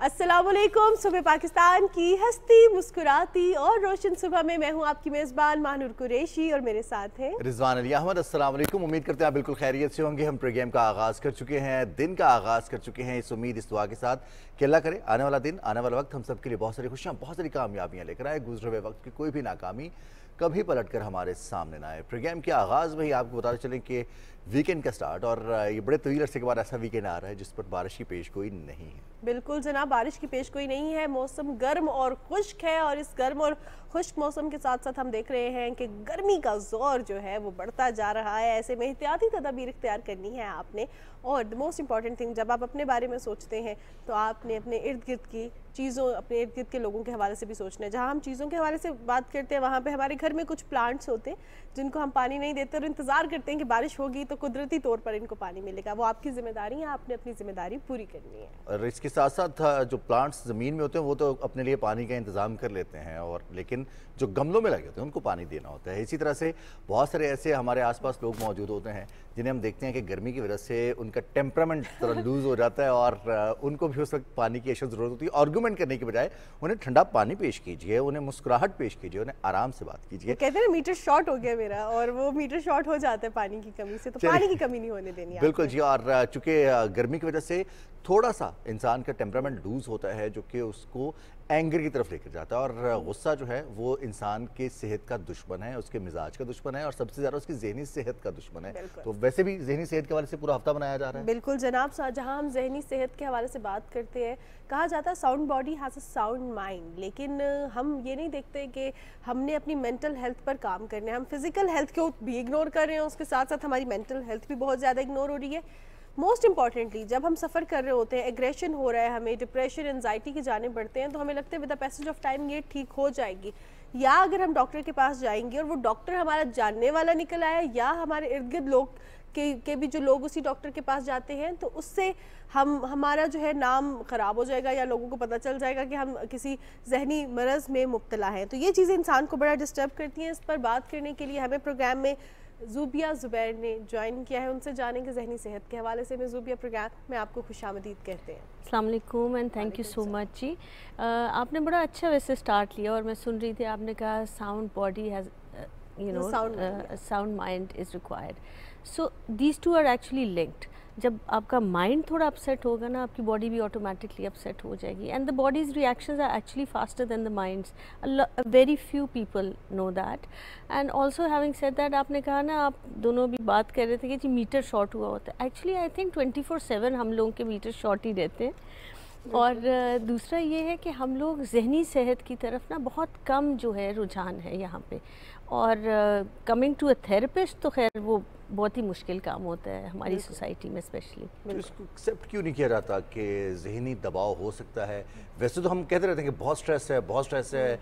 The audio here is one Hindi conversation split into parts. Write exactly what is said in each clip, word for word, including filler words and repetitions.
अस्सलामुअलैकुम। सुबह पाकिस्तान की हस्ती मुस्कुराती और रोशन सुबह में मैं हूं आपकी मेज़बान माहनूर कुरैशी और मेरे साथ हैं रिजवान अली अहमद। अस्सलामुअलैकुम। उम्मीद करते हैं आप बिल्कुल खैरियत से होंगे। हम प्रोग्राम का आगाज़ कर चुके हैं, दिन का आगाज़ कर चुके हैं इस उम्मीद, इस दुआ के साथ कि अल्लाह करे आने वाला दिन, आने वाला वक्त हम सब के लिए बहुत सारी खुशियाँ, बहुत सारी कामयाबियाँ लेकर आए। गुजरे हुए वक्त की कोई भी नाकामी कभी पलट कर हमारे सामने ना आए। प्रोग्राम के आगाज़ में ही आपको बताते चलें कि वीकेंड का स्टार्ट, और ये बड़े तवील अरसे के बाद ऐसा वीकेंड आ रहा है जिस पर बारिश की पेश गोई नहीं है। बिल्कुल जनाब, बारिश की पेश गोई नहीं है। मौसम गर्म और खुश्क है और इस गर्म और खुश्क मौसम के साथ साथ हम देख रहे हैं कि गर्मी का जोर जो है वो बढ़ता जा रहा है। ऐसे में एहतियाती तदाबीर इख्तियार करनी है आपने। और द मोस्ट इंपॉर्टेंट थिंग, जब आप अपने बारे में सोचते हैं तो आपने अपने इर्द गिर्द की चीज़ों, अपने इर्द गिर्द के लोगों के हवाले से भी सोचना है। जहाँ हम चीज़ों के हवाले से बात करते हैं वहाँ पे हमारे घर में कुछ प्लांट्स होते हैं जिनको हम पानी नहीं देते और इंतज़ार करते हैं कि बारिश होगी तो कुदरती तौर पर इनको पानी मिलेगा। वो आपकी जिम्मेदारी है, आपने अपनी जिम्मेदारी पूरी करनी है। और इसके साथ साथ जो प्लांट्स ज़मीन में होते हैं वो तो अपने लिए पानी का इंतज़ाम कर लेते हैं, और लेकिन जो गमलों में लगे होते हैं उनको पानी देना होता है। इसी तरह से बहुत सारे ऐसे हमारे आसपास लोग मौजूद होते हैं जिन्हें हम देखते हैं कि गर्मी की वजह से उनका टेम्परामेंट थोड़ा लूज़ हो जाता है और उनको भी उस वक्त पानी की अशद ज़रूरत होती है। आर्गूमेंट करने के बजाय उन्हें ठंडा पानी पेश कीजिए, उन्हें मुस्कुराहट पेश कीजिए, उन्हें आराम से बात कीजिए। कहते हैं मीटर शॉर्ट हो गया मेरा, और वो मीटर शॉर्ट हो जाता है पानी की कमी से, तो पानी की कमी नहीं होने देनी। बिल्कुल जी। और चूंकि गर्मी की वजह से थोड़ा सा इंसान का टेम्परामेंट लूज़ होता है जो कि उसको एंगर की तरफ लेकर जाता है, और गुस्सा जो है वो इंसान के सेहत का दुश्मन है, उसके मिजाज का दुश्मन है और सबसे ज़्यादा उसकी ज़हनी सेहत का दुश्मन है। तो वैसे भी ज़हनी सेहत के हवाले से पूरा हफ्ता बनाया जा रहा है। बिल्कुल जनाब, जहां हम ज़हनी सेहत के हवाले से बात करते हैं, कहा जाता है sound body has a sound mind, लेकिन हम ये नहीं देखते कि हमने अपनी मेंटल हेल्थ पर काम करना है। हम फिजिकल हेल्थ को भी इग्नोर कर रहे हैं, उसके साथ साथ हमारी मेंटल हेल्थ भी बहुत ज़्यादा इग्नोर हो रही है। मोस्ट इंपॉर्टेंटली, जब हम सफ़र कर रहे होते हैं, एग्रेशन हो रहा है, हमें डिप्रेशन, एंजाइटी की जाने बढ़ते हैं, तो हमें लगता है with the passage of time ये ठीक हो जाएगी। या अगर हम डॉक्टर के पास जाएंगे और वो डॉक्टर हमारा जानने वाला निकल आया, या हमारे इर्द गिर्द लोग के, के भी जो लोग उसी डॉक्टर के पास जाते हैं, तो उससे हम हमारा जो है नाम ख़राब हो जाएगा, या लोगों को पता चल जाएगा कि हम किसी जहनी मरज़ में मुब्तला हैं। तो ये चीज़ें इंसान को बड़ा डिस्टर्ब करती हैं। इस पर बात करने के लिए हमें प्रोग्राम में ज़ुबिया ज़ुबैर ने ज्वाइन किया है। उनसे जानेंगे जहनी सेहत के हवाले से। मैं ज़ुबिया, प्रोग्राम में आपको खुशामदीद कहते हैं। अस्सलाम वालेकुम and thank you so much जी। uh, आपने बड़ा अच्छा वैसे स्टार्ट लिया, और मैं सुन रही थी आपने कहा sound body has you know sound mind is required. So these two are actually linked. जब आपका माइंड थोड़ा अपसेट होगा ना, आपकी बॉडी भी ऑटोमेटिकली अपसेट हो जाएगी। And the body's reactions are actually faster than the mind's. Very few people know that. And also having said that, आपने कहा ना, आप दोनों भी बात कर रहे थे कि जी मीटर शॉर्ट हुआ होता है। Actually I think twenty four seven हम लोगों के मीटर शॉर्ट ही रहते हैं। और दूसरा ये है कि हम लोग जहनी सेहत की तरफ ना बहुत कम जो है रुझान है यहाँ पे। और कमिंग टू अ थेरेपिस्ट तो खैर वो बहुत ही मुश्किल काम होता है हमारी सोसाइटी में स्पेशली। तो इसको एक्सेप्ट क्यों नहीं किया जाता कि जहनी दबाव हो सकता है? वैसे तो हम कहते रहते हैं कि बहुत स्ट्रेस है, बहुत स्ट्रेस है,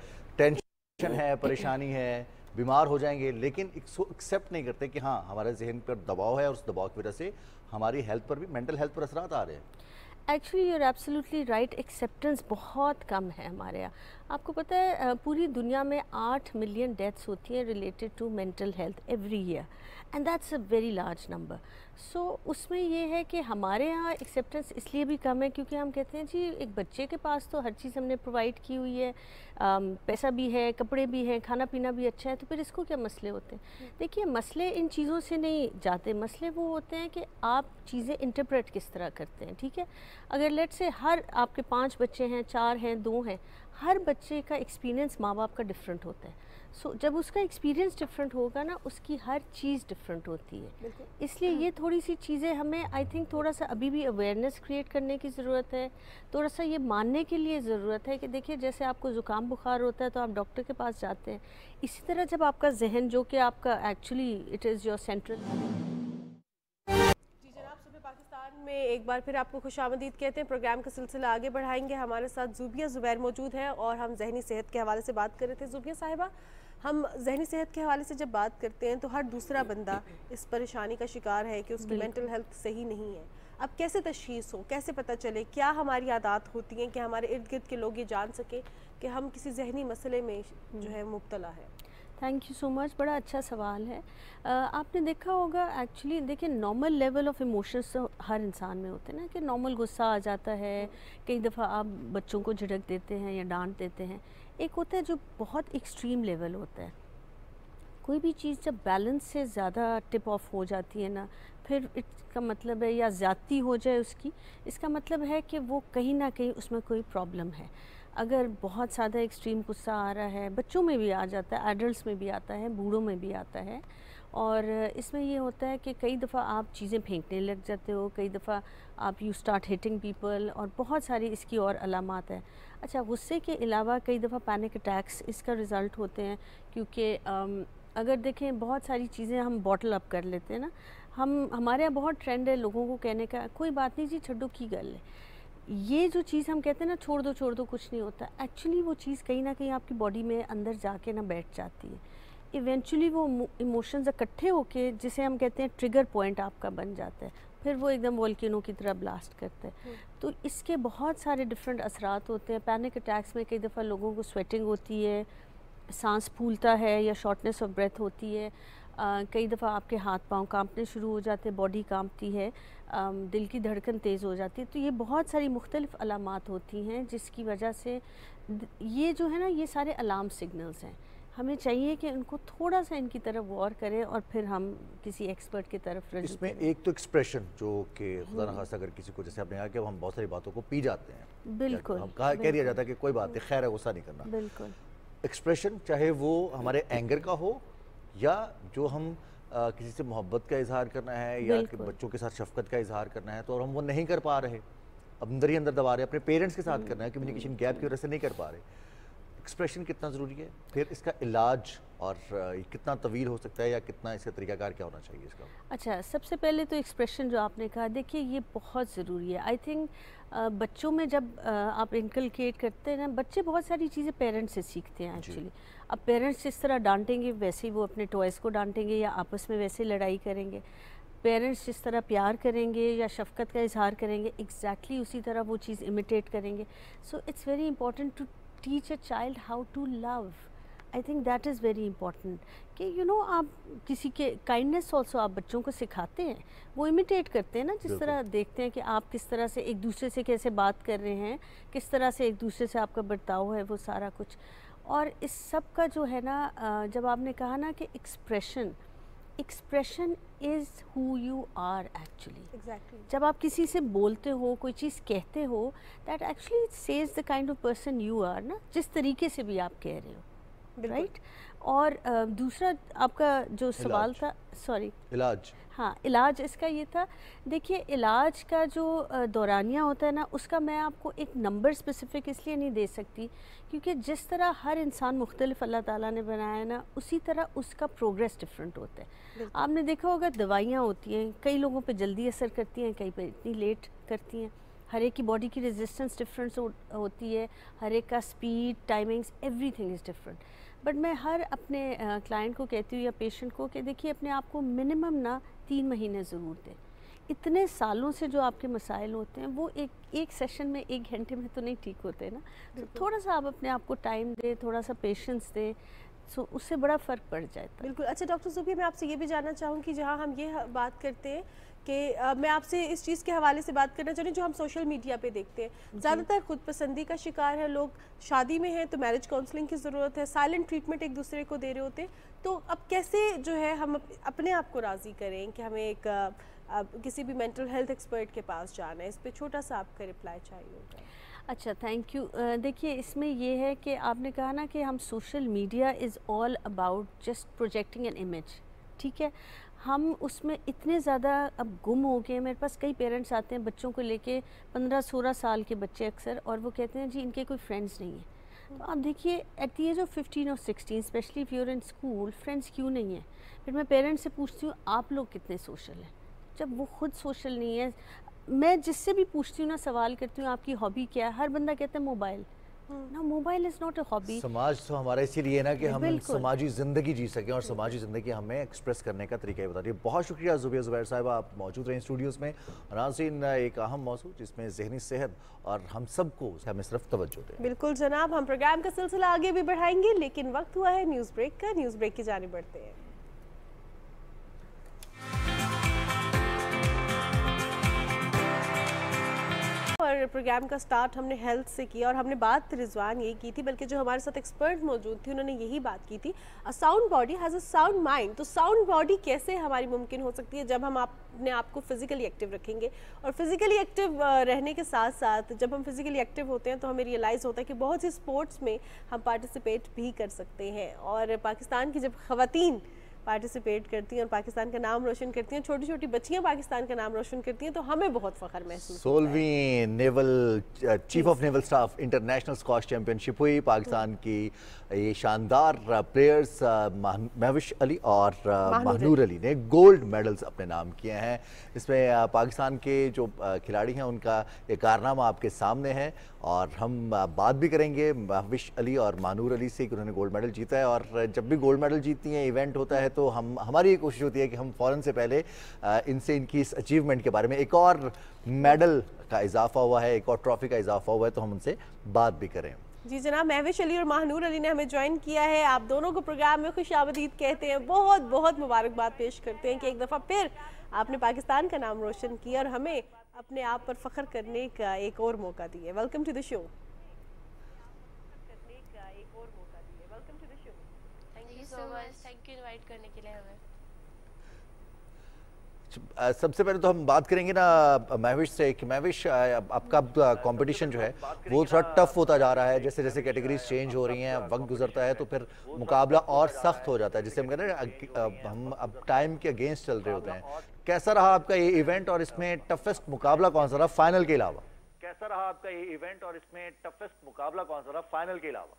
टेंशन है, परेशानी है, बीमार हो जाएंगे, लेकिन इसको एक्सेप्ट नहीं करते कि हाँ हमारे जहन पर दबाव है और उस दबाव की वजह से हमारी हेल्थ पर भी, मेंटल हेल्थ पर असरात आ रहे हैं। Actually you are absolutely right. Acceptance बहुत कम है हमारे यहाँ। आपको पता है पूरी दुनिया में आठ मिलियन डेथ्स होती हैं related to mental health every year, and that's a very large number. So उसमें ये है कि हमारे यहाँ एक्सेप्टेंस इसलिए भी कम है क्योंकि हम कहते हैं जी एक बच्चे के पास तो हर चीज़ हमने प्रोवाइड की हुई है, आम, पैसा भी है, कपड़े भी हैं, खाना पीना भी अच्छा है, तो फिर इसको क्या मसले होते हैं? देखिए, मसले इन चीज़ों से नहीं जाते। मसले वो होते हैं कि आप चीज़ें इंटरप्रेट किस तरह करते हैं। ठीक है, अगर लेट से हर आपके पाँच बच्चे हैं, चार हैं, दो हैं, हर बच्चे का एक्सपीरियंस माँ बाप का डिफरेंट होता है। सो so, जब उसका एक्सपीरियंस डिफरेंट होगा ना, उसकी हर चीज़ डिफरेंट होती है। इसलिए ये थोड़ी सी चीज़ें हमें आई थिंक थोड़ा सा अभी भी अवेयरनेस क्रिएट करने की ज़रूरत है। थोड़ा सा ये मानने के लिए ज़रूरत है कि देखिए, जैसे आपको ज़ुकाम बुखार होता है तो आप डॉक्टर के पास जाते हैं, इसी तरह जब आपका जहन, जो कि आपका actually it is your central. में एक बार फिर आपको खुशामदीद कहते हैं। प्रोग्राम का सिलसिला आगे बढ़ाएंगे। हमारे साथ ज़ुबिया ज़ुबैर मौजूद है और हम जहनी सेहत के हवाले से बात कर रहे थे। ज़ुबिया साहिबा, हम जहनी सेहत के हवाले से जब बात करते हैं तो हर दूसरा बंदा इस परेशानी का शिकार है कि उसकी मेंटल हेल्थ सही नहीं है। अब कैसे तशखीस हो, कैसे पता चले, क्या हमारी आदत होती हैं कि हमारे इर्द गिर्द के लोग ये जान सकें कि हम किसी जहनी मसले में जो है मुब्तला है? थैंक यू सो मच, बड़ा अच्छा सवाल है। uh, आपने देखा होगा एक्चुअली, देखिए नॉर्मल लेवल ऑफ इमोशंस तो हर इंसान में होते हैं ना, कि नॉर्मल गुस्सा आ जाता है, कई दफ़ा आप बच्चों को झिड़क देते हैं या डांट देते हैं। एक होता है जो बहुत एक्सट्रीम लेवल होता है, कोई भी चीज़ जब बैलेंस से ज़्यादा टिप ऑफ हो जाती है ना, फिर इसका मतलब है, या ज़्यादती हो जाए उसकी, इसका मतलब है कि वो कहीं ना कहीं उसमें कोई प्रॉब्लम है। अगर बहुत ज़्यादा एक्सट्रीम गुस्सा आ रहा है, बच्चों में भी आ जाता है, एडल्ट्स में भी आता है, बूढ़ों में भी आता है, और इसमें ये होता है कि कई दफ़ा आप चीज़ें फेंकने लग जाते हो, कई दफ़ा आप यू स्टार्ट हिटिंग पीपल, और बहुत सारी इसकी और अलामात हैं। अच्छा, गुस्से के अलावा कई दफ़ा पैनिक अटैक्स इसका रिज़ल्ट होते हैं, क्योंकि अगर देखें बहुत सारी चीज़ें हम बॉटल अप कर लेते हैं ना, हम हमारे यहाँ बहुत ट्रेंड है लोगों को कहने का, कोई बात नहीं जी, छड्डो की गल है। ये जो चीज़ हम कहते हैं ना, छोड़ दो छोड़ दो कुछ नहीं होता, एक्चुअली वो चीज़ कहीं ना कहीं आपकी बॉडी में अंदर जाके ना बैठ जाती है। इवेंचुअली वो इमोशंस इकट्ठे होके, जिसे हम कहते हैं ट्रिगर पॉइंट आपका बन जाता है, फिर वो एकदम वोल्केनो की तरह ब्लास्ट करता है। तो इसके बहुत सारे डिफरेंट असरात होते हैं। पैनिक अटैक्स में कई दफ़ा लोगों को स्वेटिंग होती है, सांस फूलता है, या शॉर्टनेस ऑफ ब्रेथ होती है। Uh, कई दफ़ा आपके हाथ पांव कांपने शुरू हो जाते हैं, बॉडी कांपती है, uh, दिल की धड़कन तेज़ हो जाती है। तो ये बहुत सारी मुख्तलिफ़ अलामात होती हैं, जिसकी वजह से ये जो है ना, ये सारे अलार्म सिग्नल्स हैं। हमें चाहिए कि उनको थोड़ा सा इनकी तरफ गौर करें, और फिर हम किसी एक्सपर्ट की तरफ रजू इसमें करें। एक तो एक्सप्रेशन, जो कि खुदा न खास्ता अगर किसी को, जैसे आपने कहा कि हम बहुत सारी बातों को पी जाते हैं, बिल्कुल, हम कहा कह दिया जाता है कि कोई बात नहीं, खैर है, गुस्सा नहीं करना। बिल्कुल। एक्सप्रेशन, चाहे वो हमारे एंगर का हो, या जो हम आ, किसी से मोहब्बत का इजहार करना है, या कि बच्चों के साथ शफकत का इजहार करना है, तो और हम वो नहीं कर पा रहे, अंदर ही अंदर दबा रहे, अपने पेरेंट्स के साथ करना है, कम्युनिकेशन गैप की वजह से नहीं कर पा रहे। एक्सप्रेशन कितना ज़रूरी है, फिर इसका इलाज, और ये कितना तवील हो सकता है, या कितना इसका तरीकाकार क्या होना चाहिए इसका? अच्छा, सबसे पहले तो एक्सप्रेशन जो आपने कहा, देखिए ये बहुत ज़रूरी है। आई थिंक बच्चों में जब uh, आप इनकलकेट करते हैं ना, बच्चे बहुत सारी चीज़ें पेरेंट्स से सीखते हैं एक्चुअली। अब पेरेंट्स जिस तरह डांटेंगे, वैसे ही वो अपने टॉयज़ को डांटेंगे, या आपस में वैसे लड़ाई करेंगे। पेरेंट्स जिस तरह प्यार करेंगे या शफ़क़त का इजहार करेंगे, एग्जैक्टली exactly उसी तरह वो चीज़ इमिटेट करेंगे। So it's very important to teach a child how to love. I think that is very important कि यू नो आप किसी के काइंडनेस ऑल्सो आप बच्चों को सिखाते हैं, वो इमिटेट करते हैं ना, जिस तरह देखते हैं कि आप किस तरह से एक दूसरे से कैसे बात कर रहे हैं, किस तरह से एक दूसरे से आपका बर्ताव है, वो सारा कुछ। और इस सब का जो है ना, जब आपने कहा ना कि expression expression is who you are actually. Exactly. जब आप किसी से बोलते हो, कोई चीज़ कहते हो, that actually says the kind of person you are ना, जिस तरीके से भी आप कह रहे हो, राइट right? और uh, दूसरा आपका जो सवाल था, सॉरी, इलाज। हाँ, इलाज इसका ये था। देखिए इलाज का जो uh, दौरानिया होता है ना, उसका मैं आपको एक नंबर स्पेसिफिक इसलिए नहीं दे सकती, क्योंकि जिस तरह हर इंसान मुख्तलिफ अल्लाह ताला ने बनाया है ना, उसी तरह उसका प्रोग्रेस डिफरेंट होता है। आपने देखा होगा दवाइयाँ होती हैं, कई लोगों पे जल्दी असर करती हैं, कई पे इतनी लेट करती हैं। हर एक की बॉडी की रेजिस्टेंस डिफरेंस हो, होती है, हर एक का speed, timings, everything is different. But मैं हर अपने क्लाइंट uh, को कहती हूँ या पेशेंट को कि देखिए अपने आप को मिनिमम ना तीन महीने ज़रूर दें। इतने सालों से जो आपके मसाइल होते हैं वो एक एक सेशन में, एक घंटे में तो नहीं ठीक होते ना। तो थोड़ा सा आप अपने आप को टाइम दें, थोड़ा सा पेशेंस दें, सो उससे बड़ा फ़र्क पड़ जाता है। बिल्कुल। अच्छा डॉक्टर ज़ुफिया, मैं आपसे ये भी जानना चाहूँ कि जहाँ हम ये बात करते हैं कि uh, मैं आपसे इस चीज़ के हवाले से बात करना चाह रही हूँ जो हम सोशल मीडिया पे देखते हैं, ज़्यादातर खुद पसंदी का शिकार है लोग। शादी में हैं तो मैरिज काउंसलिंग की ज़रूरत है, साइलेंट ट्रीटमेंट एक दूसरे को दे रहे होते हैं। तो अब कैसे जो है हम अपने आप को राज़ी करें कि हमें एक uh, किसी भी मेंटल हेल्थ एक्सपर्ट के पास जाना है? इस पर छोटा सा आपका रिप्लाई चाहिए होगा। अच्छा, थैंक यू। देखिए इसमें ये है कि आपने कहा ना कि हम social media is all about just projecting an image, ठीक है। हम उसमें इतने ज़्यादा अब गुम हो गए। मेरे पास कई पेरेंट्स आते हैं बच्चों को लेके, पंद्रह सोलह साल के बच्चे अक्सर, और वो कहते हैं जी इनके कोई फ्रेंड्स नहीं हैं। तो आप देखिए at the age of fifteen और sixteen, specially if you are in school, friends क्यों नहीं है? फिर मैं पेरेंट्स से पूछती हूँ आप लोग कितने सोशल हैं, जब वो खुद सोशल नहीं है। मैं जिससे भी पूछती हूँ ना, सवाल करती हूँ आपकी हॉबी क्या है, हर बंदा कहता है mobile. Now mobile is not a hobby. समाज तो हमारा इसीलिए ना कि हम बिल्कुल। समाजी ज़िंदगी जी सकें और समाजी ज़िंदगी हमें एक्सप्रेस करने का तरीका ही बता रही है। बहुत शुक्रिया ज़ुबैर ज़ुबैर साहिबा, आप मौजूद रहे स्टूडियोज़ में। और नाज़रीन, एक अहम मौजूद जिसमें ज़हनी सेहत और हम सबको हमें सिर्फ तवज्जो दें। बिल्कुल जनाब, हम प्रोग्राम का सिलसिला आगे भी बढ़ाएंगे, लेकिन वक्त हुआ है न्यूज़ ब्रेक का। न्यूज़ ब्रेक की जानिब बढ़ते हैं। और प्रोग्राम का स्टार्ट हमने हेल्थ से किया और हमने बात रिजवान यही की थी, बल्कि जो हमारे साथ एक्सपर्ट मौजूद थी उन्होंने यही बात की थी, a sound body has a sound mind. तो साउंड बॉडी कैसे हमारी मुमकिन हो सकती है जब हम अपने आप को फिजिकली एक्टिव रखेंगे। और फिजिकली एक्टिव रहने के साथ साथ जब हम फिजिकली एक्टिव होते हैं तो हमें रियलाइज़ होता है कि बहुत सी स्पोर्ट्स में हम पार्टिसिपेट भी कर सकते हैं। और पाकिस्तान की जब ख़वातीन पार्टिसिपेट करती हैं और पाकिस्तान का नाम रोशन करती हैं, छोटी छोटी बच्चियां पाकिस्तान का नाम रोशन करती हैं, तो हमें बहुत फ़ख्र महसूस होता है। सोलहवीं naval chief of naval staff international squash championship हुई। पाकिस्तान की ये शानदार प्लेयर्स महविश अली और महानूर अली ने गोल्ड मेडल्स अपने नाम किए हैं। इसमें पाकिस्तान के जो खिलाड़ी हैं उनका ये कारनामा आपके सामने है और हम बात भी करेंगे महविश अली और महानूर अली से कि उन्होंने गोल्ड मेडल जीता है। और जब भी गोल्ड मेडल जीतती हैं, इवेंट होता है, तो हम हमारी ये कोशिश होती है कि हम फ़ौरन से पहले इनसे इनकी इस अचीवमेंट के बारे में, एक और मेडल का इजाफा हुआ है, एक और ट्रॉफी का इजाफा हुआ है, तो हम उनसे बात भी करें। जी जनाब, महविश अली और महानूर अली ने हमें ज्वाइन किया है। आप दोनों को प्रोग्राम में खुशामदीद कहते हैं, बहुत बहुत मुबारकबाद पेश करते हैं कि एक दफ़ा फिर आपने पाकिस्तान का नाम रोशन किया और हमें अपने आप पर फख्र करने का एक और मौका दिया। Welcome to the show. Thank you so much, thank you invite करने के लिए हमें। सबसे पहले तो हम बात करेंगे ना महविश से कि महविश, आपका कंपटीशन जो है वो थोड़ा टफ होता जा रहा है। जैसे जैसे कैटेगरीज चेंज हो रही हैं, वक्त गुजरता है, तो फिर मुकाबला और सख्त हो जाता है, जिसे हम कहते हैं हम अब टाइम के अगेंस्ट चल रहे होते हैं। कैसा रहा आपका ये इवेंट और इसमें टफेस्ट मुकाबला कौन सा रहा फाइनल के अलावा? कैसा रहा आपका ये इवेंट और इसमें टफेस्ट मुकाबला कौन सा रहा फाइनल के अलावा?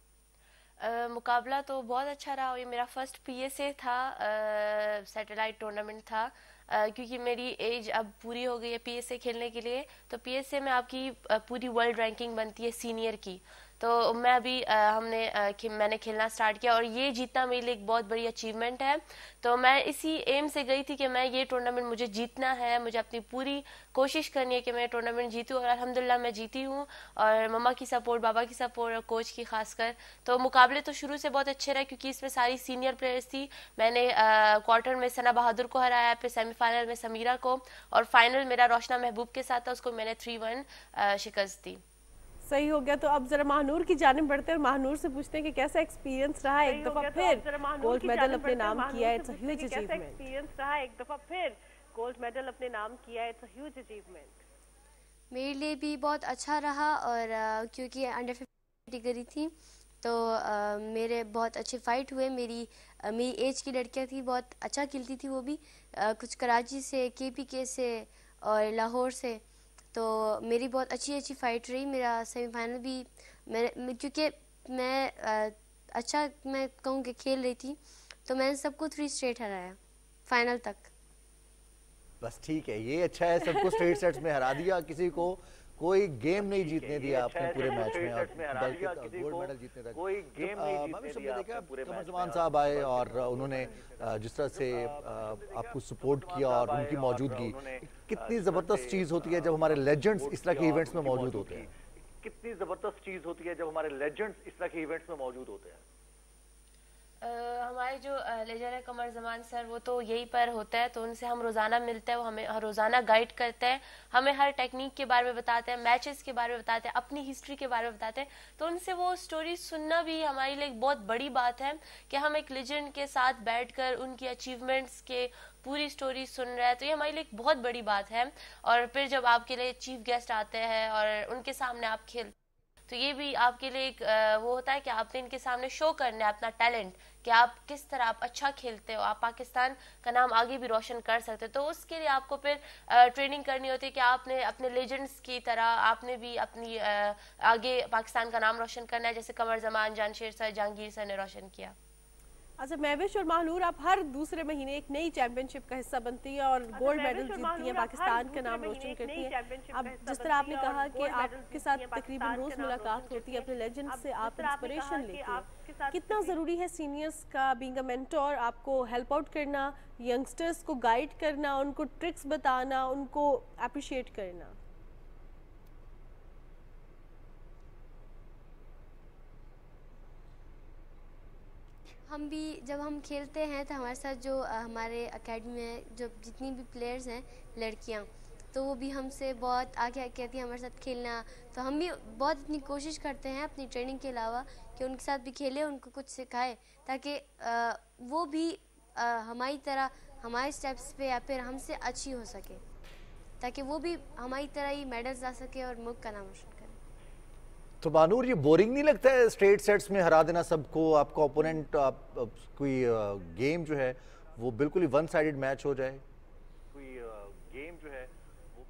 Uh, मुकाबला तो बहुत अच्छा रहा। ये मेरा फर्स्ट पीएसए था, सैटेलाइट टूर्नामेंट था, uh, क्योंकि मेरी एज अब पूरी हो गई है पीएसए खेलने के लिए। तो पीएसए में आपकी uh, पूरी वर्ल्ड रैंकिंग बनती है सीनियर की। तो मैं अभी uh, हमने uh, खे, मैंने खेलना स्टार्ट किया और ये जीतना मेरे लिए एक बहुत बड़ी अचीवमेंट है। तो मैं इसी एम से गई थी कि मैं ये टूर्नामेंट मुझे जीतना है, मुझे अपनी पूरी कोशिश करनी है कि मैं टूर्नामेंट जीतूं। और अल्हम्दुलिल्लाह मैं जीती हूँ, और मम्मा की सपोर्ट, बाबा की सपोर्ट और कोच की खासकर। तो मुकाबले तो शुरू से बहुत अच्छे रहे क्योंकि इसमें सारी सीनियर प्लेयर्स थी। मैंने क्वार्टर में सना बहादुर को हराया, फिर सेमीफाइनल में समीरा को, और फाइनल मेरा रोशना महबूब के साथ था, उसको मैंने थ्री वन शिकस्त दी। सही हो गया। तो अब जरा महानूर की जानिब बढ़ते हैं और महानूर से पूछते हैं कि कैसा एक्सपीरियंस रहा एक दफा फिर गोल्ड मेडल अपने नाम किया। It's a huge achievement. Experience रहा एक दफा फिर गोल्ड मेडल अपने नाम किया। It's a huge achievement. मेरे लिए भी बहुत अच्छा रहा, और आ, क्योंकि अंडर फिफ्टी करी थी तो आ, मेरे बहुत अच्छे फाइट हुए। मेरी आ, मेरी एज की लड़कियां थी, बहुत अच्छा खेलती थी वो भी, आ, कुछ कराची से, केपीके से और लाहौर से। तो मेरी बहुत अच्छी अच्छी फ़ाइट रही। मेरा सेमीफाइनल भी मैं, क्योंकि मैं आ, अच्छा मैं कहूँ कि खेल रही थी, तो मैंने सबको थ्री स्ट्रेट हराया फाइनल तक। बस ठीक है, ये अच्छा है, सबको स्ट्रेट सेट्स में हरा दिया, किसी को कोई गेम नहीं जीतने दिया आपने पूरे मैच में, बल्कि गोल्ड मेडल जीतने तक कोई गेम नहीं जीतने दिया। देखा कमर जमान साहब आए और उन्होंने जिस तरह से आपको सपोर्ट किया और उनकी मौजूदगी कितनी ज़बरदस्त चीज़ होती है जब हमारे लेजेंड्स इस तरह के इवेंट्स में मौजूद होते हैं। कितनी ज़बरदस्त चीज़ होती है जब हमारे लेजेंड्स इस तरह के इवेंट्स में मौजूद होते हैं। Uh, हमारे जो लेजर है कमर जमान सर, वो तो यहीं पर होता है, तो उनसे हम रोज़ाना मिलते हैं, वो हमें हर रोज़ाना गाइड करते हैं, हमें हर टेक्निक के बारे में बताते हैं, मैचेस के बारे में बताते हैं, अपनी हिस्ट्री के बारे में बताते हैं। तो उनसे वो स्टोरी सुनना भी हमारे लिए एक बहुत बड़ी बात है कि हम एक लेजेंड के साथ बैठकर उनकी अचीवमेंट्स के पूरी स्टोरी सुन रहे हैं। तो ये हमारे लिए एक बहुत बड़ी बात है। और फिर जब आपके लिए चीफ गेस्ट आते हैं और उनके सामने आप खेल, तो ये भी आपके लिए एक वो होता है कि आपने इनके सामने शो करना है अपना टैलेंट, कि आप किस तरह आप अच्छा खेलते हो, आप पाकिस्तान का नाम आगे भी रोशन कर सकते हो। तो उसके लिए आपको फिर ट्रेनिंग करनी होती है कि आपने अपने लेजेंड्स की तरह आपने भी अपनी आगे पाकिस्तान का नाम रोशन करना है, जैसे कमर जमान, जानशेर सर, जहांगीर सर ने रोशन किया। अच्छा, महविश और महानूर, आप हर दूसरे महीने एक नई चैंपियनशिप का हिस्सा बनती है और गोल्ड मेडल जीतती हैं, पाकिस्तान का नाम रोशन करती हैं। अब जिस तरह आपने कहा कि आपके साथ तकरीबन रोज मुलाकात होती है अपने लेजेंड से, आप इंस्पिरेशन लेते हैं, कितना ज़रूरी है सीनियर्स का बीइंग अ मेंटोर, आपको हेल्प आउट करना, यंगस्टर्स को गाइड करना, उनको ट्रिक्स बताना, उनको अप्रिशिएट करना? हम भी जब हम खेलते हैं तो हमारे साथ जो अ, हमारे एकेडमी में जो जितनी भी प्लेयर्स हैं लड़कियां, तो वो भी हमसे बहुत आगे आगे कहती हैं हमारे साथ खेलना। तो हम भी बहुत इतनी कोशिश करते हैं अपनी ट्रेनिंग के अलावा कि उनके साथ भी खेलें, उनको कुछ सिखाएं, ताकि अ, वो भी अ, हमारी तरह हमारे स्टेप्स पे या फिर हमसे अच्छी हो सके, ताकि वो भी हमारी तरह ही मेडल्स ला सके और मुल्क का नाम रोशन करे। तो बानूर, ये बोरिंग नहीं लगता है स्ट्रेट सेट्स में हरा देना सबको? आपका ओपोनेंट आप, आप, कोई गेम जो है वो बिल्कुल ही वन साइडेड मैच हो जाए, कोई गेम जो है वो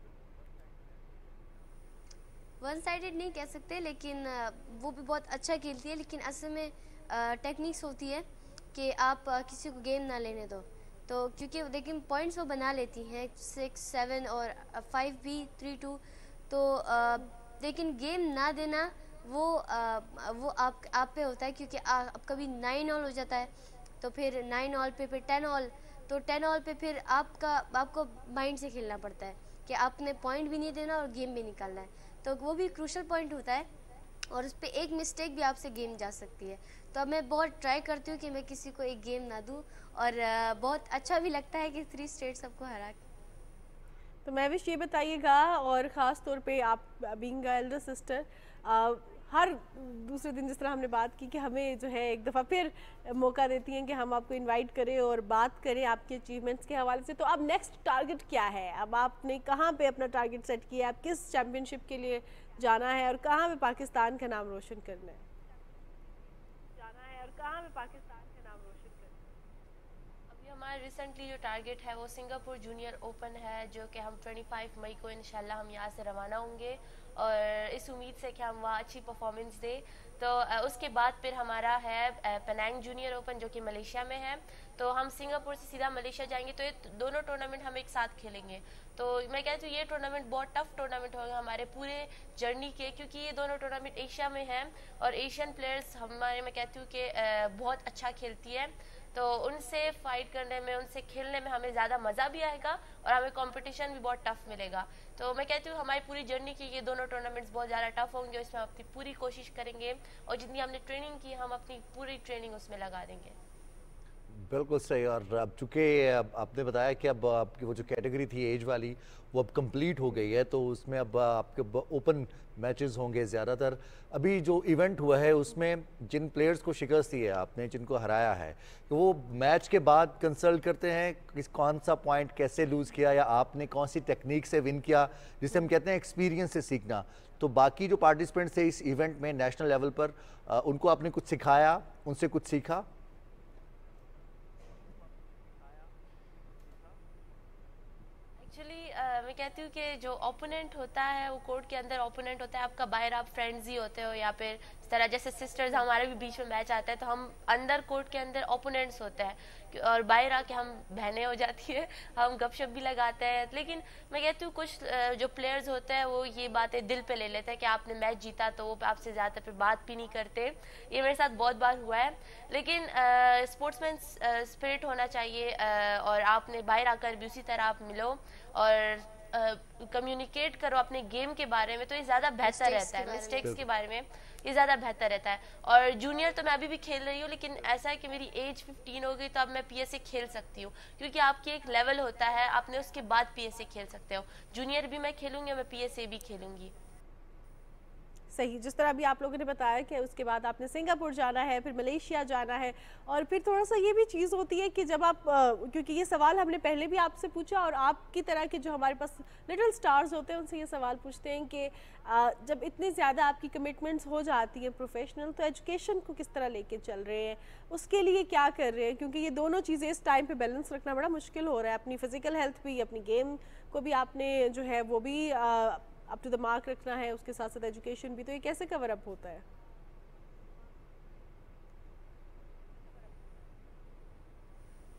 वन साइडेड नहीं कह सकते, लेकिन अ, वो भी बहुत अच्छा खेलती है, लेकिन असल में टेक्निक्स होती है कि आप अ, किसी को गेम ना लेने दो। तो क्योंकि लेकिन पॉइंट्स वो बना लेती हैं सिक्स सेवन और फाइव भी थ्री टू, तो अ, लेकिन गेम ना देना वो आ, वो आप आप पे होता है, क्योंकि आ, अब कभी नाइन ऑल हो जाता है तो फिर नाइन ऑल पे फिर टेन ऑल, तो टेन ऑल पे फिर आपका आपको माइंड से खेलना पड़ता है कि आपने पॉइंट भी नहीं देना और गेम भी निकालना है। तो वो भी क्रूशल पॉइंट होता है और उस पर एक मिस्टेक भी आपसे गेम जा सकती है। तो मैं बहुत ट्राई करती हूँ कि मैं किसी को एक गेम ना दूँ, और आ, बहुत अच्छा भी लगता है कि थ्री स्ट्रेट सबको हरा के। तो महविश, ये बताइएगा, और ख़ास तौर पे आप बीइंग एल्डर सिस्टर, हर दूसरे दिन जिस तरह हमने बात की कि हमें जो है एक दफ़ा फिर मौका देती हैं कि हम आपको इनवाइट करें और बात करें आपके अचीवमेंट्स के हवाले से, तो अब नेक्स्ट टारगेट क्या है? अब आपने कहाँ पे अपना टारगेट सेट किया है? आप किस चैम्पियनशिप के लिए जाना है और कहाँ पे पाकिस्तान का नाम रोशन करना है जाना है और कहाँ पे पाकिस्तान का नाम रोशन करना है? अभी हमारा रिसेंटली जो टारगेट है वो सिंगापुर जूनियर ओपन है, जो कि हम पच्चीस मई को इंशाल्लाह हम यहाँ से रवाना होंगे, और इस उम्मीद से कि हम वहाँ अच्छी परफॉर्मेंस दें। तो उसके बाद फिर हमारा है पेनांग जूनियर ओपन, जो कि मलेशिया में है। तो हम सिंगापुर से सीधा मलेशिया जाएंगे, तो ये दोनों टूर्नामेंट हम एक साथ खेलेंगे। तो मैं कहती हूँ ये टूर्नामेंट बहुत टफ टूर्नामेंट होगा हमारे पूरे जर्नी के, क्योंकि ये दोनों टूर्नामेंट एशिया में हैं और एशियन प्लेयर्स हमारे, मैं कहती हूँ कि बहुत अच्छा खेलती है। तो उनसे फाइट करने में, उनसे खेलने में हमें ज़्यादा मज़ा भी आएगा और हमें कंपटीशन भी बहुत टफ मिलेगा। तो मैं कहती हूँ हमारी पूरी जर्नी की ये दोनों टूर्नामेंट्स बहुत ज़्यादा टफ होंगे, इसमें हम अपनी पूरी कोशिश करेंगे और जितनी हमने ट्रेनिंग की हम अपनी पूरी ट्रेनिंग उसमें लगा देंगे। बिल्कुल सही। और अब चूँकि आपने बताया कि अब आपकी वो जो कैटेगरी थी एज वाली वो अब कंप्लीट हो गई है, तो उसमें अब आपके ओपन मैचेस होंगे ज़्यादातर। अभी जो इवेंट हुआ है उसमें जिन प्लेयर्स को शिकस्त दी है आपने, जिनको हराया है, तो वो मैच के बाद कंसल्ट करते हैं किस कौन सा पॉइंट कैसे लूज़ किया या आपने कौन सी टेक्निक से विन किया, जिसे हम कहते हैं एक्सपीरियंस से सीखना। तो बाकी जो पार्टिसिपेंट्स थे इस इवेंट में नेशनल लेवल पर, उनको आपने कुछ सिखाया, उनसे कुछ सीखा? मैं कहती हूँ कि जो ओपोनेंट होता है वो कोर्ट के अंदर ओपोनेंट होता है आपका, बाहर आप फ्रेंड्स ही होते हो, या फिर इस तरह जैसे सिस्टर्स हमारे भी बीच में मैच आता है तो हम अंदर कोर्ट के अंदर ओपोनेंट्स होते हैं और बाहर आके हम बहनें हो जाती है, हम गपशप भी लगाते हैं। लेकिन मैं कहती हूँ कुछ जो प्लेयर्स होते हैं वो ये बातें दिल पे ले लेते हैं कि आपने मैच जीता तो वो आपसे ज़्यादा फिर बात भी नहीं करते। ये मेरे साथ बहुत बार हुआ है। लेकिन स्पोर्ट्समैन स्पिरिट होना चाहिए uh, और आपने बाहर आकर भी उसी तरह आप मिलो और कम्युनिकेट uh, करो अपने गेम के बारे में, तो ये ज़्यादा बेहतर रहता है। मिस्टेक्स के बारे में ये ज़्यादा बेहतर रहता है। और जूनियर तो मैं अभी भी खेल रही हूँ, लेकिन ऐसा है कि मेरी एज पंद्रह हो गई तो अब मैं पीएसए खेल सकती हूँ, क्योंकि आपकी एक लेवल होता है, आपने उसके बाद पीएसए खेल सकते हो। जूनियर भी मैं खेलूँगी, मैं पीएसए भी खेलूँगी। सही, जिस तरह अभी आप लोगों ने बताया कि उसके बाद आपने सिंगापुर जाना है, फिर मलेशिया जाना है, और फिर थोड़ा सा ये भी चीज़ होती है कि जब आप, क्योंकि ये सवाल हमने पहले भी आपसे पूछा और आपकी तरह के जो हमारे पास लिटिल स्टार्स होते हैं उनसे ये सवाल पूछते हैं कि जब इतनी ज़्यादा आपकी कमिटमेंट्स हो जाती हैं प्रोफेशनल, तो एजुकेशन को किस तरह लेके चल रहे हैं, उसके लिए क्या कर रहे हैं? क्योंकि ये दोनों चीज़ें इस टाइम पर बैलेंस रखना बड़ा मुश्किल हो रहा है। अपनी फ़िज़िकल हेल्थ भी, अपनी गेम को भी आपने जो है वो भी अप टू द मार्क रखना है, उसके साथ साथ एजुकेशन भी, तो ये कैसे कवर अप होता है?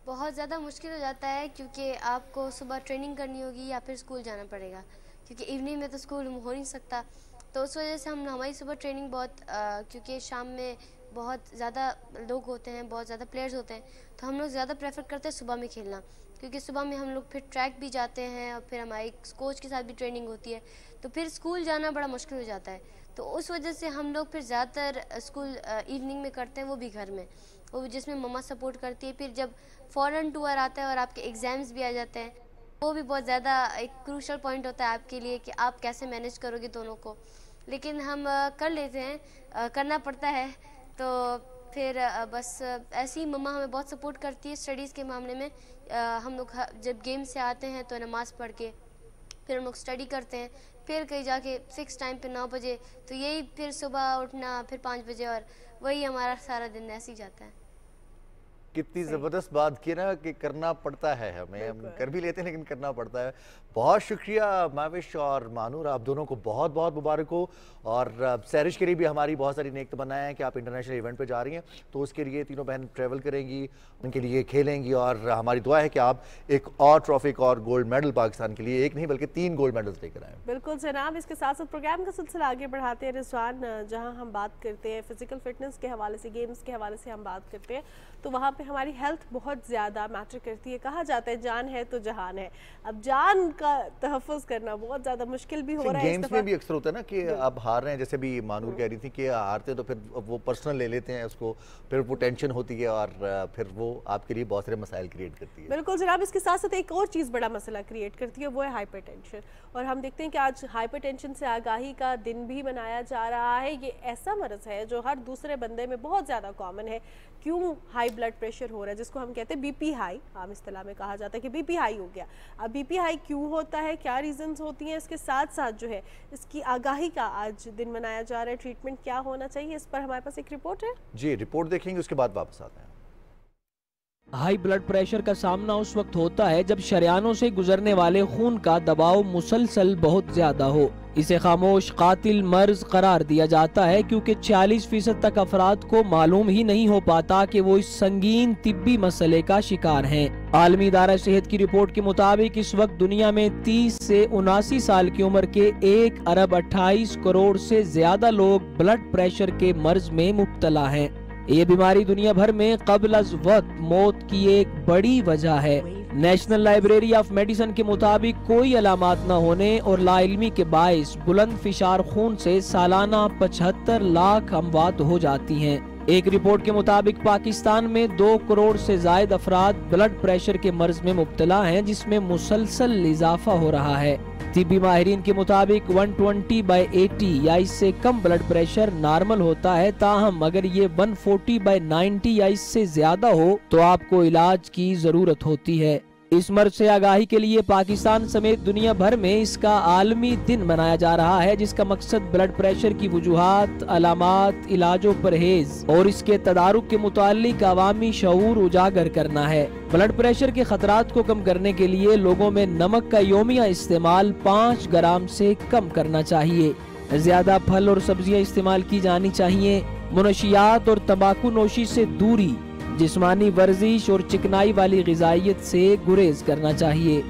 बहुत ज़्यादा मुश्किल हो जाता है क्योंकि आपको सुबह ट्रेनिंग करनी होगी या फिर स्कूल जाना पड़ेगा, क्योंकि इवनिंग में तो स्कूल हो नहीं सकता। तो उस वजह से हम हमारी सुबह ट्रेनिंग बहुत आ, क्योंकि शाम में बहुत ज़्यादा लोग होते हैं, बहुत ज़्यादा प्लेयर्स होते हैं, तो हम लोग ज़्यादा प्रेफर करते हैं सुबह में खेलना, क्योंकि सुबह में हम लोग फिर ट्रैक भी जाते हैं और फिर हमारी कोच के साथ भी ट्रेनिंग होती है, तो फिर स्कूल जाना बड़ा मुश्किल हो जाता है। तो उस वजह से हम लोग फिर ज़्यादातर स्कूल इवनिंग में करते हैं, वो भी घर में, वो जिसमें मम्मा सपोर्ट करती है। फिर जब फ़ौरन टूर आता है और आपके एग्ज़ाम्स भी आ जाते हैं, वो भी बहुत ज़्यादा एक क्रूशल पॉइंट होता है आपके लिए कि आप कैसे मैनेज करोगे दोनों को, लेकिन हम कर लेते हैं, करना पड़ता है। तो फिर बस ऐसे ही मम्मा हमें बहुत सपोर्ट करती है स्टडीज़ के मामले में। हम लोग जब गेम से आते हैं तो नमाज़ पढ़ के फिर हम लोग स्टडी करते हैं, फिर कहीं जाके फिक्स टाइम पे नौ बजे, तो यही फिर सुबह उठना फिर पाँच बजे, और वही हमारा सारा दिन ऐसे ही जाता है। कितनी ज़बरदस्त बात की ना कि करना पड़ता है, हमें हम कर भी लेते हैं लेकिन करना पड़ता है। बहुत शुक्रिया माविश और मानूर, आप दोनों को बहुत बहुत मुबारक हो। और सैरिश के लिए भी हमारी बहुत सारी नेक तमन्नाएं हैं कि आप इंटरनेशनल इवेंट पे जा रही हैं, तो उसके लिए तीनों बहन ट्रैवल करेंगी, उनके लिए खेलेंगी, और हमारी दुआ है कि आप एक और ट्रॉफी, एक और गोल्ड मेडल पाकिस्तान के लिए, एक नहीं बल्कि तीन गोल्ड मेडल्स लेकर आए। बिल्कुल जनाब, इसके साथ साथ प्रोग्राम का सिलसिला आगे बढ़ाते हैं रिजवान, जहां हम बात करते हैं फिजिकल फिटनेस के हवाले से, गेम्स के हवाले से हम बात करते हैं, तो वहाँ पे हमारी हेल्थ बहुत ज़्यादा मैटर करती है। कहा जाता है जान है तो जहान है। अब जान का तहफ़्फ़ुज़ करना बहुत ज़्यादा मुश्किल भी हो रहा है। गेम्स में भी अक्सर होता है ना कि आप हार रहे हैं, जैसे भी मानूर कह रही थी कि हारते तो फिर वो पर्सनल ले लेते हैं उसको, फिर वो टेंशन होती है और फिर वो आपके लिए बहुत सारे मसाइल क्रिएट करती है। बिल्कुल जनाब, इसके साथ साथ एक और चीज़ बड़ा मसला क्रिएट करती है, वो है हाइपरटेंशन। और हम देखते हैं कि आज हाइपरटेंशन से आगाही का दिन भी मनाया जा रहा है। ये ऐसा मर्ज़ है जो हर दूसरे बंदे में बहुत ज़्यादा कॉमन है। क्यों हाई ब्लड प्रेशर हो रहा है, जिसको हम कहते हैं बीपी हाई, आम इस्तिलाह में कहा जाता है कि बीपी हाई हो गया। अब बीपी हाई क्यों होता है, क्या रीजंस होती हैं, इसके साथ साथ जो है इसकी आगाही का आज दिन मनाया जा रहा है, ट्रीटमेंट क्या होना चाहिए, इस पर हमारे पास एक रिपोर्ट है। जी, रिपोर्ट देखेंगे, उसके बाद वापस आते हैं। हाई ब्लड प्रेशर का सामना उस वक्त होता है जब शरियानों से गुजरने वाले खून का दबाव मुसलसल बहुत ज्यादा हो। इसे खामोश कातिल मर्ज करार दिया जाता है क्योंकि चालीस फीसद तक अफराद को मालूम ही नहीं हो पाता कि वो इस संगीन तिब्बी मसले का शिकार हैं। आलमी इदारा सेहत की रिपोर्ट के मुताबिक इस वक्त दुनिया में तीस से उनासी साल की उम्र के एक अरब अट्ठाईस करोड़ से ज्यादा लोग ब्लड प्रेशर के मर्ज में मुब्तला हैं। ये बीमारी दुनिया भर में कब्ल अज वक्त मौत की एक बड़ी वजह है। नेशनल लाइब्रेरी ऑफ मेडिसिन के मुताबिक कोई अलामात न होने और लाइल्मी के बाइस बुलंद फिशार खून से सालाना पचहत्तर लाख अमवात हो जाती हैं। एक रिपोर्ट के मुताबिक पाकिस्तान में दो करोड़ से ज्यादा अफराद ब्लड प्रेशर के मर्ज में मुब्तला हैं, जिसमें मुसलसल इजाफा हो रहा है। तिब्बी माहिरीन के मुताबिक एक सौ बीस बाई अस्सी या इससे कम ब्लड प्रेशर नॉर्मल होता है, ताहम अगर ये एक सौ चालीस बाई नब्बे या इससे ज्यादा हो तो आपको इलाज की जरूरत होती है। इस मर्ज से आगाही के लिए पाकिस्तान समेत दुनिया भर में इसका आलमी दिन मनाया जा रहा है, जिसका मकसद ब्लड प्रेशर की वजूहात, अलामात, इलाजो परहेज और इसके तदारुक के मुताल्लिक अवामी शऊर उजागर करना है। ब्लड प्रेशर के खतरात को कम करने के लिए लोगों में नमक का योमिया इस्तेमाल पाँच ग्राम से कम करना चाहिए। ज्यादा फल और सब्जियां इस्तेमाल की जानी चाहिए। मुनशियात और तंबाकू नोशी से दूरी, जिस्मानी वर्जिश और चिकनाई वाली ग़िज़ाइयत से गुरेज करना चाहिए।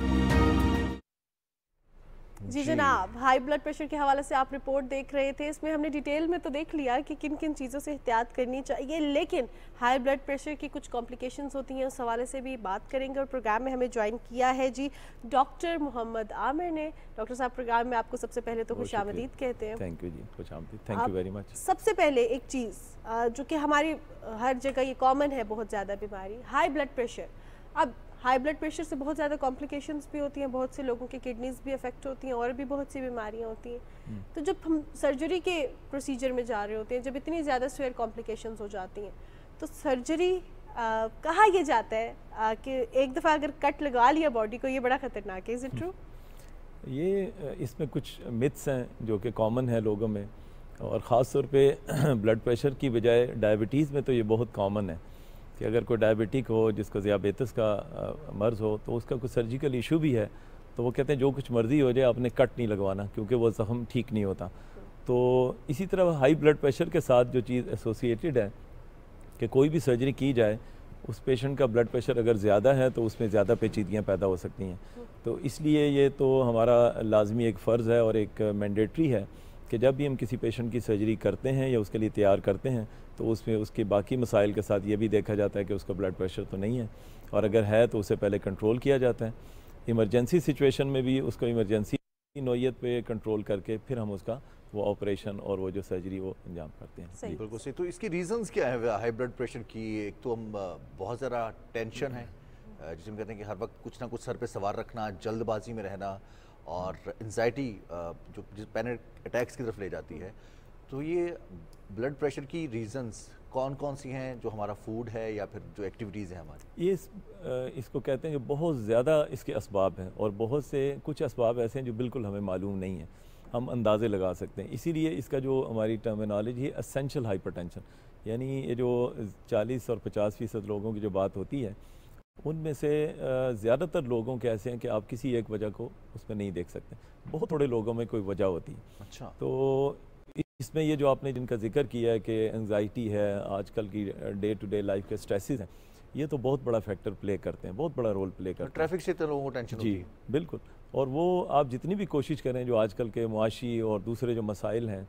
जी जनाब, हाई ब्लड प्रेशर के हवाले से आप रिपोर्ट देख रहे थे। इसमें हमने डिटेल में तो देख लिया कि किन किन चीज़ों से एहतियात करनी चाहिए, लेकिन हाई ब्लड प्रेशर की कुछ कॉम्प्लिकेशंस होती हैं, उस हवाले से भी बात करेंगे। और प्रोग्राम में हमें ज्वाइन किया है जी डॉक्टर मोहम्मद आमिर ने। डॉक्टर साहब, प्रोग्राम में आपको सबसे पहले तो खुशामदीद कहते हैं। थैंक यू जी, खुशामदीद, थैंक यू वेरी मच। सबसे पहले एक चीज़ जो कि हमारी हर जगह ये कॉमन है, बहुत ज़्यादा बीमारी हाई ब्लड प्रेशर। अब हाई ब्लड प्रेशर से बहुत ज़्यादा कॉम्प्लिकेशंस भी होती हैं, बहुत से लोगों की किडनीज भी अफेक्ट होती हैं और भी बहुत सी बीमारियां होती हैं। तो जब हम सर्जरी के प्रोसीजर में जा रहे होते हैं, जब इतनी ज़्यादा सीवियर कॉम्प्लिकेशंस हो जाती हैं, तो सर्जरी कहा यह जाता है आ, कि एक दफ़ा अगर कट लगा लिया बॉडी को, ये बड़ा ख़तरनाक है। Is it true? ये इसमें कुछ मिथ्स हैं जो कि कॉमन है लोगों में, और ख़ास तौर पे ब्लड प्रेशर की बजाय डायबिटीज़ में तो ये बहुत कॉमन है कि अगर कोई डायबिटिक हो, जिसको ज़ियाबेतस का मर्ज़ हो, तो उसका कुछ सर्जिकल इशू भी है, तो वो कहते हैं जो कुछ मर्ज़ी हो जाए आपने कट नहीं लगवाना, क्योंकि वो ज़ख्म ठीक नहीं होता। तो इसी तरह हाई ब्लड प्रेशर के साथ जो चीज़ एसोसिएटेड है कि कोई भी सर्जरी की जाए उस पेशेंट का ब्लड प्रेशर अगर ज़्यादा है तो उसमें ज़्यादा पेचीदगियाँ पैदा हो सकती हैं। तो इसलिए ये तो हमारा लाजमी एक फ़र्ज़ है और एक मैंडेटरी है कि जब भी हम किसी पेशेंट की सर्जरी करते हैं या उसके लिए तैयार करते हैं तो उसमें उसके बाकी मसाइल के साथ ये भी देखा जाता है कि उसका ब्लड प्रेशर तो नहीं है, और अगर है तो उसे पहले कंट्रोल किया जाता है। इमरजेंसी सिचुएशन में भी उसको इमरजेंसी नौयत पे कंट्रोल करके फिर हम उसका वो ऑपरेशन और वो जो सर्जरी वो अंजाम करते हैं। बिल्कुल सही। तो इसकी रीजंस क्या है हाई ब्लड प्रेशर की? एक तो हम बहुत ज़्यादा टेंशन है, जिसे हम कहते हैं कि हर वक्त कुछ ना कुछ सर पे सवार रखना, जल्दबाजी में रहना, और एंजाइटी जो जिस पैनिक अटैक्स की तरफ ले जाती है। तो ये ब्लड प्रेशर की रीजंस कौन कौन सी हैं? जो हमारा फूड है या फिर जो एक्टिविटीज़ हैं हमारी? ये इस, इसको कहते हैं कि बहुत ज़्यादा इसके असबाब हैं, और बहुत से कुछ असबाब ऐसे हैं जो बिल्कुल हमें मालूम नहीं है, हम अंदाज़े लगा सकते हैं। इसीलिए इसका जो हमारी टर्मिनोलॉजी है एसेंशियल हाइपरटेंशन, यानी ये जो चालीस और पचास फ़ीसद लोगों की जो बात होती है उनमें से ज़्यादातर लोगों के ऐसे हैं कि आप किसी एक वजह को उसमें नहीं देख सकते, बहुत थोड़े लोगों में कोई वजह होती है। अच्छा। तो इसमें ये जो आपने जिनका जिक्र किया है कि एंजाइटी है, आजकल की डे टू डे लाइफ के स्ट्रेसेस हैं, ये तो बहुत बड़ा फैक्टर प्ले करते हैं, बहुत बड़ा रोल प्ले करते हैं। ट्रैफिक से तो लोगों को टेंशन होती है। जी बिल्कुल, और वो आप जितनी भी कोशिश करें, जो आजकल के मुआशी और दूसरे जो मसाइल हैं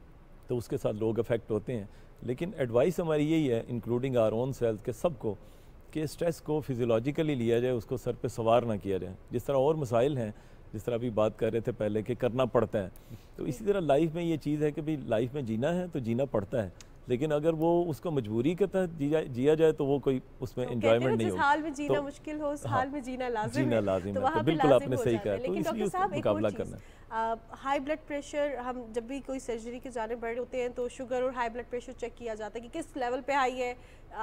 तो उसके साथ लोग अफेक्ट होते हैं, लेकिन एडवाइस हमारी यही है इंक्लूडिंग आवर ओन सेल्फ के सबको कि स्ट्रेस को फिजियोलॉजिकली लिया जाए, उसको सर पे सवार ना किया जाए। जिस तरह और मसाइल हैं, जिस तरह अभी बात कर रहे थे पहले कि करना पड़ता है, तो इसी तरह लाइफ में ये चीज़ है कि भाई लाइफ में जीना है तो जीना पड़ता है, लेकिन अगर वो उसको मजबूरी के तहत जिया जिया जाए तो वो कोई उसमें एंजॉयमेंट नहीं होगा। हाल में जीना तो, मुश्किल हो, उस हाँ, हाल में जीना लाजिम जीना है, लाजिम तो है, तो बिल्कुल आपने सही कहा। तो लेकिन डॉक्टर साहब एक मुकाबला और करना चीज़, हाई ब्लड प्रेशर, हम जब भी कोई सर्जरी के जाने बढ़ होते हैं तो शुगर और हाई ब्लड प्रेशर चेक किया जाता है कि किस लेवल पे हाई है।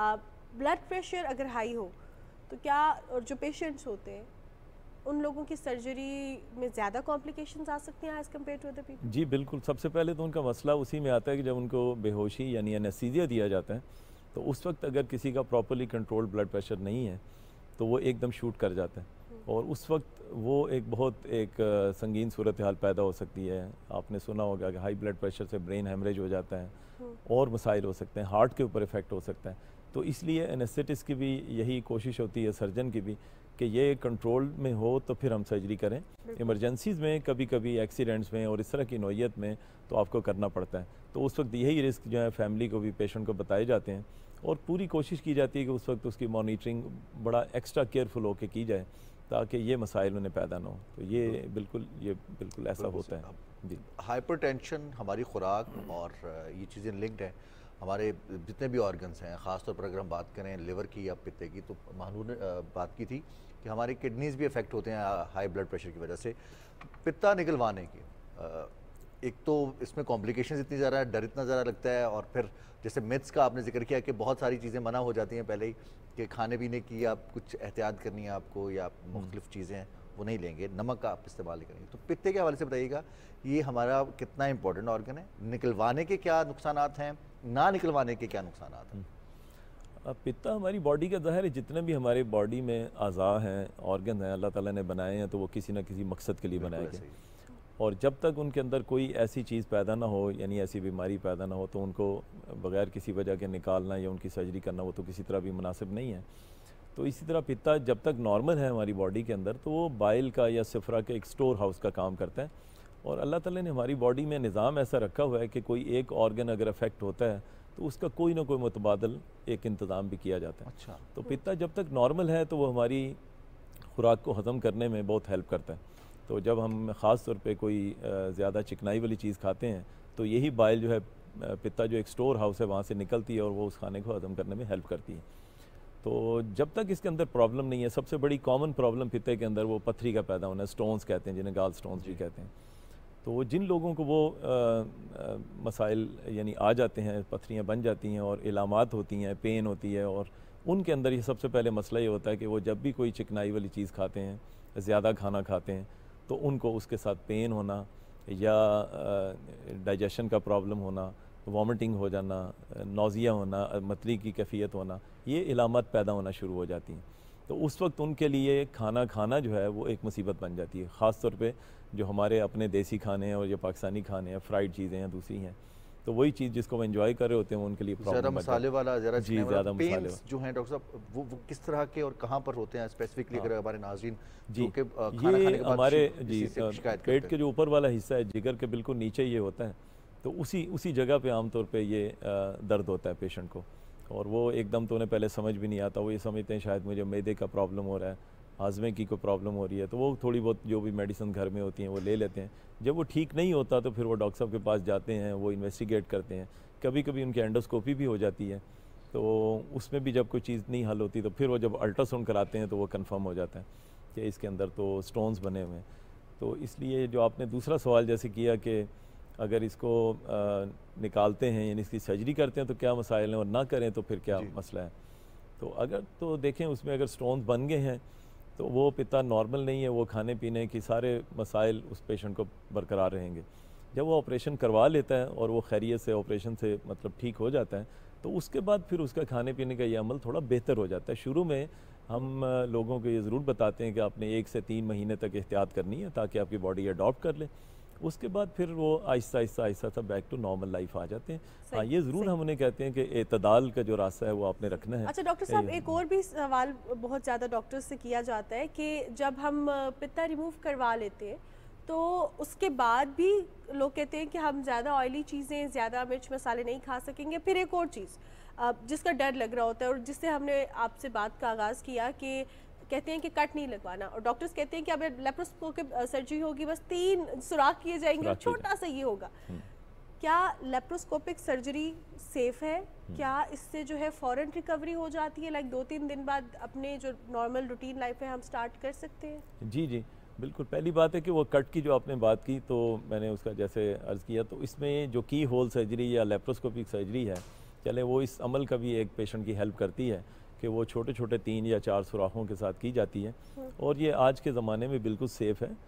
ब्लड प्रेशर अगर हाई हो तो क्या, और जो पेशेंट्स होते हैं उन लोगों की सर्जरी में ज़्यादा कॉम्प्लिकेशंस आ सकती हैं as compared to other people? जी बिल्कुल, सबसे पहले तो उनका मसला उसी में आता है कि जब उनको बेहोशी यानी एनेस्थीसिया दिया जाता है तो उस वक्त अगर किसी का प्रॉपर्ली कंट्रोल्ड ब्लड प्रेशर नहीं है तो वो एकदम शूट कर जाता है, और उस वक्त वो एक बहुत एक संगीन सूरत हाल पैदा हो सकती है। आपने सुना होगा कि हाई ब्लड प्रेशर से ब्रेन हेमरेज हो जाता है, और मसाइल हो सकते हैं, हार्ट के ऊपर इफेक्ट हो सकता है। तो इसलिए एनेस्थेटिस्ट की भी यही कोशिश होती है, सर्जन की भी, कि ये कंट्रोल में हो तो फिर हम सर्जरी करें। इमरजेंसीज़ में कभी कभी एक्सीडेंट्स में और इस तरह की नौयत में तो आपको करना पड़ता है, तो उस वक्त यही रिस्क जो है फैमिली को भी, पेशेंट को बताए जाते हैं, और पूरी कोशिश की जाती है कि उस वक्त उसकी मॉनिटरिंग बड़ा एक्स्ट्रा केयरफुल होकर की जाए ताकि ये मसाइल उन्हें पैदा ना हो। तो ये बिल्कुल ये बिल्कुल ऐसा होता है। जी, हाइपरटेंशन हमारी खुराक और ये चीज़ें लिंक्ड हैं। हमारे जितने भी ऑर्गन्स हैं, ख़ासतौर पर अगर हम बात करें लिवर की या पित्ते की, तो महानूर ने बात की थी कि हमारे किडनीज़ भी अफेक्ट होते हैं हाई ब्लड प्रेशर की वजह से। पित्ता निकलवाने की एक तो इसमें कॉम्प्लिकेशंस इतनी ज़्यादा, डर इतना ज़्यादा लगता है, और फिर जैसे मिथ्स का आपने जिक्र किया कि बहुत सारी चीज़ें मना हो जाती हैं पहले ही कि खाने पीने की आप कुछ एहतियात करनी है आपको, या मुख्तलिफ चीज़ें हैं वो नहीं लेंगे, नमक का आप इस्तेमाल नहीं करेंगे। तो पित्ते के हवाले से बताइएगा, ये हमारा कितना इंपॉर्टेंट ऑर्गन है, निकलवाने के क्या नुकसानात हैं, ना निकलवाने के क्या नुकसानात हैं? अब पित्ता हमारी बॉडी का ज़ाहिर है, जितने भी हमारे बॉडी में अज़ा हैं, ऑर्गन हैं, अल्लाह ताला ने बनाए हैं तो वो किसी न किसी मकसद के लिए बनाए गए, और जब तक उनके अंदर कोई ऐसी चीज़ पैदा ना हो, यानी ऐसी बीमारी पैदा ना हो, तो उनको बग़ैर किसी वजह के निकालना या उनकी सर्जरी करना वो तो किसी तरह भी मुनासिब नहीं है। तो इसी तरह पित्ता जब तक नॉर्मल है हमारी बॉडी के अंदर तो वो बाइल का या सिफरा के एक स्टोर हाउस का काम करता है, और अल्लाह ताला ने हमारी बॉडी में निज़ाम ऐसा रखा हुआ है कि कोई एक ऑर्गन अगर अफेक्ट होता है तो उसका कोई ना कोई मुतबादल एक इंतज़ाम भी किया जाता है। अच्छा। तो पित्ता जब तक नॉर्मल है तो वो हमारी खुराक को हज़म करने में बहुत हेल्प करता है। तो जब हम ख़ास तौर पे कोई ज़्यादा चिकनाई वाली चीज़ खाते हैं तो यही बाइल जो है, पित्ता जो एक स्टोर हाउस है, वहाँ से निकलती है और वो उस खाने को हज़म करने में हेल्प करती है। तो जब तक इसके अंदर प्रॉब्लम नहीं है, सबसे बड़ी कॉमन प्रॉब्लम पित्ते के अंदर वो पथरी का पैदा होना है, स्टोन्स कहते हैं जिन्हें गाल स्टोन्स भी कहते हैं। तो जिन लोगों को वो आ, आ, मसाइल यानी आ जाते हैं, पथरियाँ बन जाती हैं और इलामात होती हैं, पेन होती है, और उनके अंदर ये सबसे पहले मसला ये होता है कि वो जब भी कोई चिकनाई वाली चीज़ खाते हैं, ज़्यादा खाना खाते हैं, तो उनको उसके साथ पेन होना या डाइजेशन का प्रॉब्लम होना, वॉमिटिंग हो जाना, नौज़िया होना, मतली की कैफियत होना, ये इलामत पैदा होना शुरू हो जाती हैं। तो उस वक्त उनके लिए खाना खाना जो है वो एक मुसीबत बन जाती है, ख़ास तौर पे जो हमारे अपने देसी खाने हैं और जो पाकिस्तानी खाने हैं, फ्राइड चीज़ें हैं, दूसरी हैं, तो वही चीज़ जिसको वो एंजॉय कर रहे होते हैं उनके लिए ज़्यादा मसाले वाला, ज़्यादा जी ज़्यादा मसाले जो हैं डॉक्टर साहब, वो, वो किस तरह के और कहाँ पर होते हैं स्पेसिफिकली, अगर हमारे नाज़रीन जी जो कि खाना ये खाने के बाद हमारे जी शिकायत पेट के जो ऊपर वाला हिस्सा है, जिगर के बिल्कुल नीचे ये होता है, तो उसी उसी जगह पे आमतौर पे ये दर्द होता है पेशेंट को, और वो एकदम तो उन्हें पहले समझ भी नहीं आता, वो ये समझते हैं शायद मुझे मैदे का प्रॉब्लम हो रहा है, हाजमे की कोई प्रॉब्लम हो रही है, तो वो थोड़ी बहुत जो भी मेडिसिन घर में होती हैं वो ले लेते हैं। जब वो ठीक नहीं होता तो फिर वो डॉक्टर साहब के पास जाते हैं, वो इन्वेस्टिगेट करते हैं, कभी कभी उनकी एंडोस्कोपी भी हो जाती है, तो उसमें भी जब कोई चीज़ नहीं हल होती तो फिर वो जब अल्ट्रासाउंड कराते हैं तो वो कंफर्म हो जाता है कि इसके अंदर तो स्टोन्स बने हुए हैं। तो इसलिए जो आपने दूसरा सवाल जैसे किया कि अगर इसको आ, निकालते हैं यानी इसकी सर्जरी करते हैं तो क्या मसाइल हैं, और ना करें तो फिर क्या मसला है। तो अगर तो देखें उसमें अगर स्टोन्स बन गए हैं तो वो पिता नॉर्मल नहीं है, वो खाने पीने की सारे मसाइल उस पेशेंट को बरकरार रहेंगे। जब वो ऑपरेशन करवा लेता है और वो खैरियत से ऑपरेशन से मतलब ठीक हो जाता है तो उसके बाद फिर उसका खाने पीने का ये अमल थोड़ा बेहतर हो जाता है। शुरू में हम लोगों को ये ज़रूर बताते हैं कि आपने एक से तीन महीने तक एहतियात करनी है ताकि आपकी बॉडी अडॉप्ट कर ले, उसके बाद फिर वो आहिस्ता आहिस्ता आहिस्ता सा बैक टू नॉर्मल लाइफ आ जाते हैं। हाँ ये ज़रूर हम उन्हें कहते हैं कि एतदाल का जो रास्ता है वो आपने रखना है। अच्छा डॉक्टर साहब, एक और भी सवाल बहुत ज़्यादा डॉक्टर से किया जाता है कि जब हम पित्ता रिमूव करवा लेते हैं तो उसके बाद भी लोग कहते हैं कि हम ज़्यादा ऑयली चीज़ें, ज़्यादा मिर्च मसाले नहीं खा सकेंगे। फिर एक और चीज़ जिसका डर लग रहा होता है और जिससे हमने आपसे बात का आगाज़ किया कि कहते हैं कि कट नहीं लगवाना, और डॉक्टर्स कहते हैं कि अब लेप्रोस्कोपिक सर्जरी होगी, बस तीन सुराख किए जाएंगे और छोटा सा ये होगा। क्या लेप्रोस्कोपिक सर्जरी सेफ है? क्या इससे जो है फ़ौरन रिकवरी हो जाती है, लाइक दो तीन दिन बाद अपने जो नॉर्मल रूटीन लाइफ है हम स्टार्ट कर सकते हैं? जी जी बिल्कुल। पहली बात है कि वो कट की जो आपने बात की तो मैंने उसका जैसे अर्ज़ किया, तो इसमें जो की होल सर्जरी या लेप्रोस्कोपिक सर्जरी है, चले वो इस अमल का भी एक पेशेंट की हेल्प करती है कि वो छोटे छोटे तीन या चार सुराखों के साथ की जाती है, और ये आज के ज़माने में बिल्कुल सेफ़ है।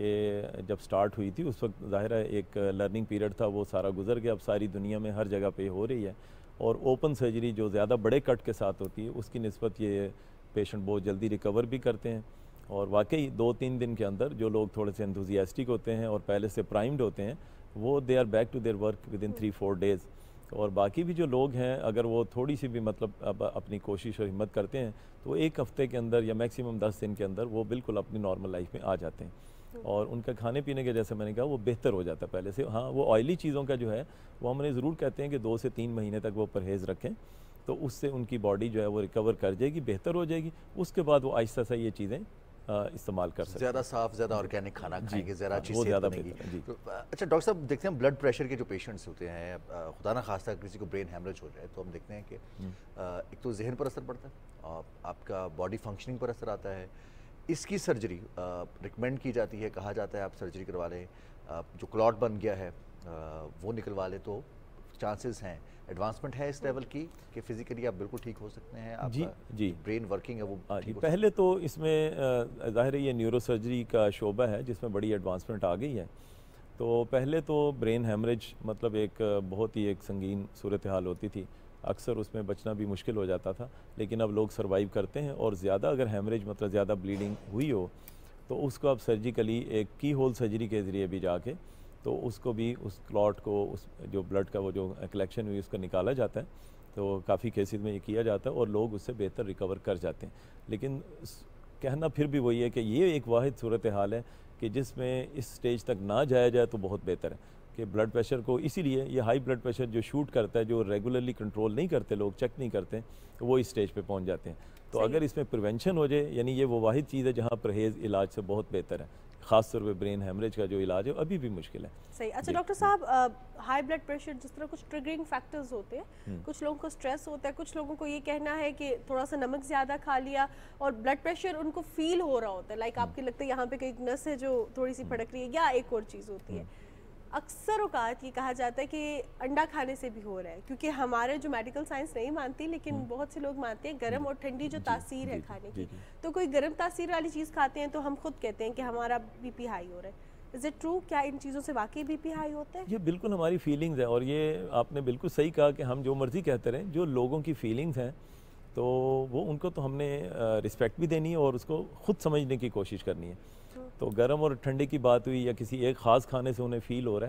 ये जब स्टार्ट हुई थी उस वक्त ज़ाहिर है एक लर्निंग पीरियड था, वो सारा गुजर गया, अब सारी दुनिया में हर जगह पे हो रही है। और ओपन सर्जरी जो ज़्यादा बड़े कट के साथ होती है उसकी निस्बत ये पेशेंट बहुत जल्दी रिकवर भी करते हैं, और वाकई दो तीन दिन के अंदर जो लोग थोड़े से एंथुजियास्टिक होते हैं और पहले से प्राइम्ड होते हैं वो they are back to their work within three four days. और बाकी भी जो लोग हैं अगर वो थोड़ी सी भी मतलब अब अपनी कोशिश और हिम्मत करते हैं तो एक हफ़्ते के अंदर या मैक्सिमम दस दिन के अंदर वो बिल्कुल अपनी नॉर्मल लाइफ में आ जाते हैं, और उनका खाने पीने के जैसे मैंने कहा वो बेहतर हो जाता है पहले से। हाँ वो ऑयली चीज़ों का जो है वो हमने ज़रूर कहते हैं कि दो से तीन महीने तक वो परहेज़ रखें, तो उससे उनकी बॉडी जो है वो रिकवर कर जाएगी, बेहतर हो जाएगी। उसके बाद वो आहिस्ता सा ये चीज़ें इस्तेमाल कर सकते हैं। ज़्यादा साफ, ज़्यादा ऑर्गेनिक खाना खाएंगे, ज़्यादा अच्छी वो ज़्यादा बनेगी। बेहतर। तो, अच्छा डॉक्टर साहब, देखते हैं ब्लड प्रेशर के जो पेशेंट्स होते हैं, खुदा ना खास्ता किसी को ब्रेन हेमरेज हो जाए तो हम देखते हैं कि एक तो जहन पर असर पड़ता है और आपका बॉडी फंक्शनिंग पर असर आता है। इसकी सर्जरी रिकमेंड की जाती है, कहा जाता है आप सर्जरी करवा लें, जो क्लॉट बन गया है वो निकलवा लें तो चांसेस हैं, एडवांसमेंट है इस लेवल की कि फिजिकली आप बिल्कुल ठीक हो सकते हैं, आप जी जी ब्रेन वर्किंग है वो जी। पहले तो इसमें ज़ाहिर है ये न्यूरो सर्जरी का शोबा है जिसमें बड़ी एडवांसमेंट आ गई है। तो पहले तो ब्रेन हेमरेज मतलब एक बहुत ही एक संगीन सूरत हाल होती थी, अक्सर उसमें बचना भी मुश्किल हो जाता था, लेकिन अब लोग सर्वाइव करते हैं। और ज़्यादा अगर हेमरेज मतलब ज़्यादा ब्लीडिंग हुई हो तो उसको अब सर्जिकली एक की होल सर्जरी के ज़रिए भी जाके तो उसको भी उस क्लॉट को उस जो ब्लड का वो जो कलेक्शन हुई उसको निकाला जाता है। तो काफ़ी केसेस में ये किया जाता है और लोग उससे बेहतर रिकवर कर जाते हैं। लेकिन कहना फिर भी वही है कि ये एक वाहिद सूरत हाल है कि जिसमें इस स्टेज तक ना जाया जाए तो बहुत बेहतर है कि ब्लड प्रेशर को, इसीलिए ये हाई ब्लड प्रेशर जो शूट करता है, जो रेगुलरली कंट्रोल नहीं करते लोग, चेक नहीं करते, तो वो इस स्टेज पे पहुंच जाते हैं। तो अगर इसमें प्रिवेंशन हो जाए, यानी ये वो वाहिद चीज़ है जहाँ परहेज़ इलाज से बहुत बेहतर है, ख़ास तौर पे ब्रेन हेमरेज का जो इलाज है अभी भी मुश्किल है। सही। अच्छा डॉक्टर साहब, हाई ब्लड प्रेशर जिस तरह कुछ ट्रिगरिंग फैक्टर्स होते हैं, कुछ लोगों को स्ट्रेस होता है, कुछ लोगों को ये कहना है कि थोड़ा सा नमक ज़्यादा खा लिया और ब्लड प्रेशर उनको फील हो रहा होता है, लाइक आपके लगता है यहाँ पे कोई नस है जो थोड़ी सी फड़क रही है, या एक और चीज़ होती है। अक्सर औकात ये कहा जाता है कि अंडा खाने से भी हो रहा है, क्योंकि हमारे जो मेडिकल साइंस नहीं मानती लेकिन बहुत से लोग मानते हैं गर्म और ठंडी जो तासीर है खाने की, तो कोई गर्म तासीर वाली चीज़ खाते हैं तो हम खुद कहते हैं कि हमारा बीपी हाई हो रहा है। Is it true? क्या इन चीज़ों से वाकई बीपी हाई होता है? ये बिल्कुल हमारी फीलिंग्स है, और ये आपने बिल्कुल सही कहा कि हम जो मर्ज़ी कहते रहें, जो लोगों की फीलिंग्स हैं तो वो उनको तो हमने रिस्पेक्ट भी देनी है और उसको खुद समझने की कोशिश करनी है। तो गर्म और ठंडे की बात हुई या किसी एक ख़ास खाने से उन्हें फ़ील हो रहा है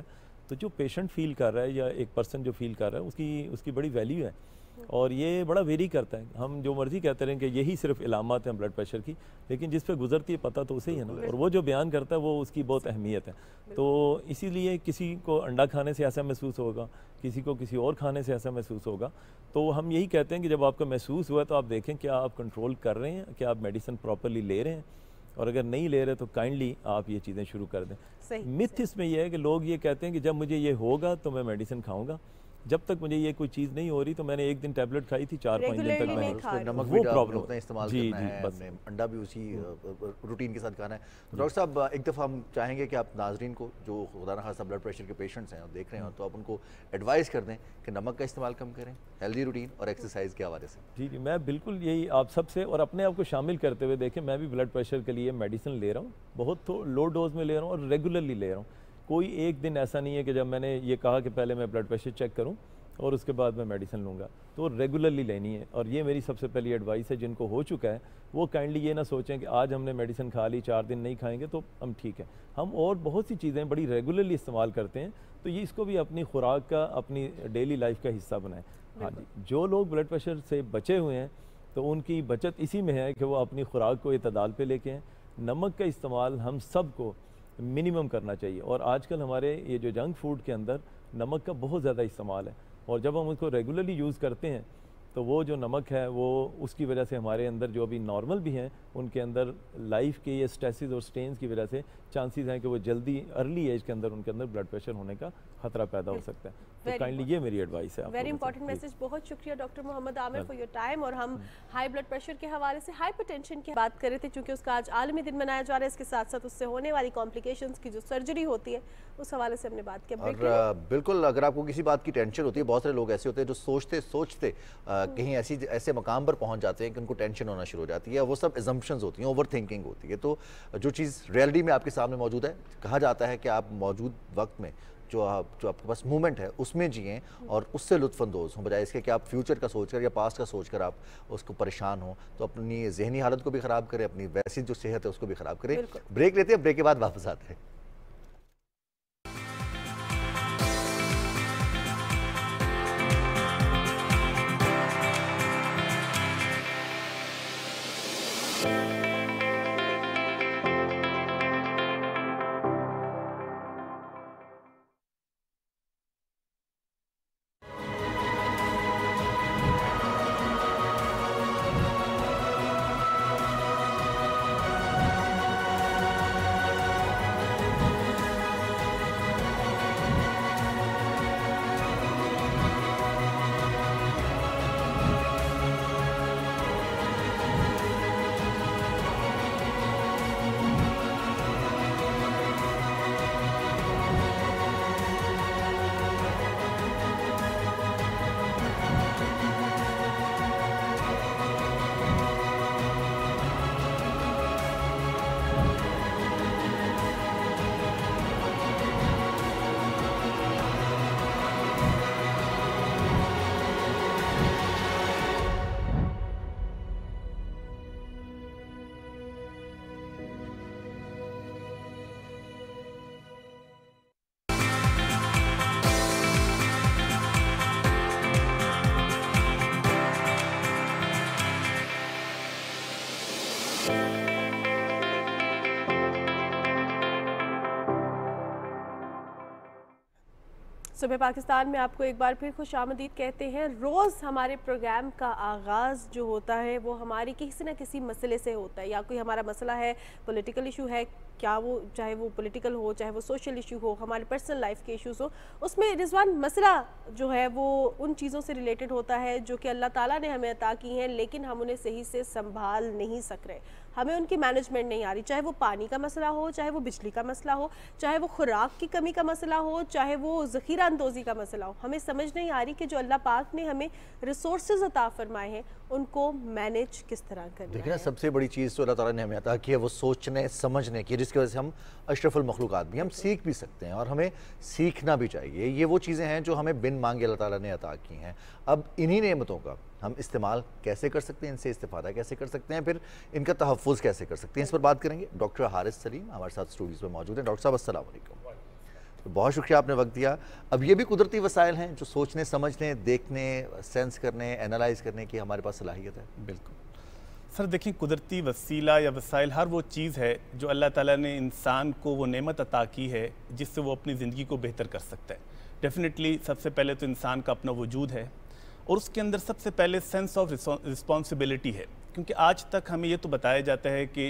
तो जो पेशेंट फील कर रहा है या एक पर्सन जो फील कर रहा है उसकी उसकी बड़ी वैल्यू है और ये बड़ा वेरी करता है। हम जो मर्ज़ी कहते रहें कि यही सिर्फ इलामात हैं ब्लड प्रेशर की, लेकिन जिस पे गुजरती है पता तो उसे ही है ना, और वो जो बयान करता है वो उसकी बहुत अहमियत है। तो इसीलिए किसी को अंडा खाने से ऐसा महसूस होगा, किसी को किसी और खाने से ऐसा महसूस होगा। तो हम यही कहते हैं कि जब आपको महसूस हुआ तो आप देखें क्या आप कंट्रोल कर रहे हैं, क्या आप मेडिसिन प्रॉपरली ले रहे हैं, और अगर नहीं ले रहे तो काइंडली आप ये चीज़ें शुरू कर दें। मिथ इसमें यह है कि लोग ये कहते हैं कि जब मुझे ये होगा तो मैं मेडिसिन खाऊंगा, जब तक मुझे ये कोई चीज़ नहीं हो रही तो मैंने एक दिन टैबलेट खाई थी, चार पाँच दिन तक मैंने उसमें नमक भी उतना इस्तेमाल करना है, हमने अंडा भी उसी रूटीन के साथ खाना है। तो डॉक्टर साहब एक दफ़ा हम चाहेंगे कि आप नाजरीन को जो खुदा न खासा ब्लड प्रेशर के पेशेंट्स हैं और देख रहे हैं तो आप उनको एडवाइस कर दें कि नमक का इस्तेमाल कम करें, हेल्दी रूटीन और एक्सरसाइज के हवाले से। जी जी, मैं बिल्कुल यही आप सबसे और अपने आप को शामिल करते हुए देखें, मैं भी ब्लड प्रेशर के लिए मेडिसिन ले रहा हूँ, बहुत तो लो डोज में ले रहा हूँ और रेगुलरली ले रहा हूँ। कोई एक दिन ऐसा नहीं है कि जब मैंने ये कहा कि पहले मैं ब्लड प्रेशर चेक करूँ और उसके बाद मैं मेडिसिन लूँगा, तो रेगुलरली लेनी है। और ये मेरी सबसे पहली एडवाइस है, जिनको हो चुका है वो काइंडली ये ना सोचें कि आज हमने मेडिसिन खा ली, चार दिन नहीं खाएंगे तो हम ठीक है। हम और बहुत सी चीज़ें बड़ी रेगुलरली इस्तेमाल करते हैं, तो ये इसको भी अपनी खुराक का, अपनी डेली लाइफ का हिस्सा बनाएं। हाँ जी, जो लोग ब्लड प्रेशर से बचे हुए हैं तो उनकी बचत इसी में है कि वो अपनी खुराक को इतदाल पे लेके आएँ। नमक का इस्तेमाल हम सब को मिनिमम करना चाहिए, और आजकल हमारे ये जो जंक फूड के अंदर नमक का बहुत ज़्यादा इस्तेमाल है, और जब हम उसको रेगुलरली यूज़ करते हैं तो वो जो नमक है वो उसकी वजह से हमारे अंदर जो अभी नॉर्मल भी हैं उनके अंदर लाइफ के ये स्ट्रेसेस और स्ट्रेन्स की वजह से चांसेस हैं कि वो जल्दी अर्ली एज के अंदर उनके अंदर ब्लड प्रेशर होने का खतरा पैदा हो सकता है। तो काइंडली ये मेरी एडवाइस है। Very important message. बहुत शुक्रिया doctor Mohammad Aamir for your time. और हम हाई ब्लड प्रेशर के हवाले से हाइपरटेंशन की बात कर रहे थे, क्योंकि उसका आज आलमी दिन मनाया जा रहा है, इसके साथ साथ उससे होने वाली कॉम्प्लिकेशंस की जो सर्जरी होती है उस हवाले से हमने बात की। और बिल्कुल, अगर आपको किसी बात की टेंशन होती है, बहुत सारे लोग ऐसे होते हैं जो सोचते सोचते कहीं ऐसी ऐसे मकाम पर पहुंच जाते हैं कि उनको टेंशन होना शुरू हो जाती है, वो सब एजम्पशंस होती हैं, ओवर थिंकिंग होती है। तो जो चीज़ रियलिटी में आपके सामने मौजूद है, कहा जाता है कि आप मौजूद वक्त में जो आप जो आपके पास मूवमेंट है उसमें जिएं और उससे लुत्फ़अंदोज़ हों, बजाय इसके कि आप फ्यूचर का सोचकर या पास्ट का सोचकर आप उसको परेशान हो। तो अपनी जहनी हालत को भी ख़राब करें, अपनी वैसी जो सेहत है उसको भी ख़राब करें। ब्रेक लेते हैं, ब्रेक के बाद वापस आते हैं। सुबह पाकिस्तान में आपको एक बार फिर खुश आमदीद कहते हैं। रोज़ हमारे प्रोग्राम का आगाज़ जो होता है वो हमारी किसी न किसी मसले से होता है, या कोई हमारा मसला है, पॉलिटिकल इशू है, क्या वो चाहे वो पॉलिटिकल हो, चाहे वो सोशल इशू हो, हमारे पर्सनल लाइफ के इश्यूज़ हो, उसमें रिजवान मसला जो है वो उन चीज़ों से रिलेटेड होता है जो कि अल्लाह ताला ने हमें अता की हैं, लेकिन हम उन्हें सही से संभाल नहीं सक रहे, हमें उनकी मैनेजमेंट नहीं आ रही। चाहे वो पानी का मसला हो, चाहे वो बिजली का मसला हो, चाहे वो खुराक की कमी का मसला हो, चाहे वो ज़ख़ीरा अंदोज़ी का मसला हो, हमें समझ नहीं आ रही कि जो अल्लाह पाक ने हमें रिसोर्सेज अता फरमाए हैं उनको मैनेज किस तरह करना। देखिए ना, सबसे बड़ी चीज़ जो अल्लाह ताला ने हमें अता की है वो सोचने समझने की, जिसकी वजह से हम अशरफुल मखलूक़ात भी हम सीख भी सकते हैं और हमें सीखना भी चाहिए। ये वो चीज़ें हैं जो हमें बिन मांगे अल्लाह ताला ने अता की हैं। अब इन्हीं नेमतों का हम इस्तेमाल कैसे कर सकते हैं, इनसे इस्तिफ़ादा कैसे कर सकते हैं, फिर इनका तहफ़्फ़ुज़ कैसे कर सकते हैं, इस पर बात करेंगे। डॉक्टर हारिस सलीम हमारे साथ स्टूडियोज़ में मौजूद हैं। डॉक्टर साहब अस्सलाम वालेकुम। तो बहुत शुक्रिया, आपने वक्त दिया। अब ये भी कुदरती वसाइल हैं जो सोचने, समझने, देखने, सेंस करने, एनालाइज करने की हमारे पास सलाहियत है। बिल्कुल सर, देखिए कुदरती वसीला या वसाइल हर वो चीज़ है जो अल्लाह ताला ने इंसान को वो नेमत अता की है जिससे वो अपनी ज़िंदगी को बेहतर कर सकता है। डेफिनेटली सबसे पहले तो इंसान का अपना वजूद है और उसके अंदर सबसे पहले सेंस ऑफ रिस्पॉन्सिबिलिटी है, क्योंकि आज तक हमें ये तो बताया जाता है कि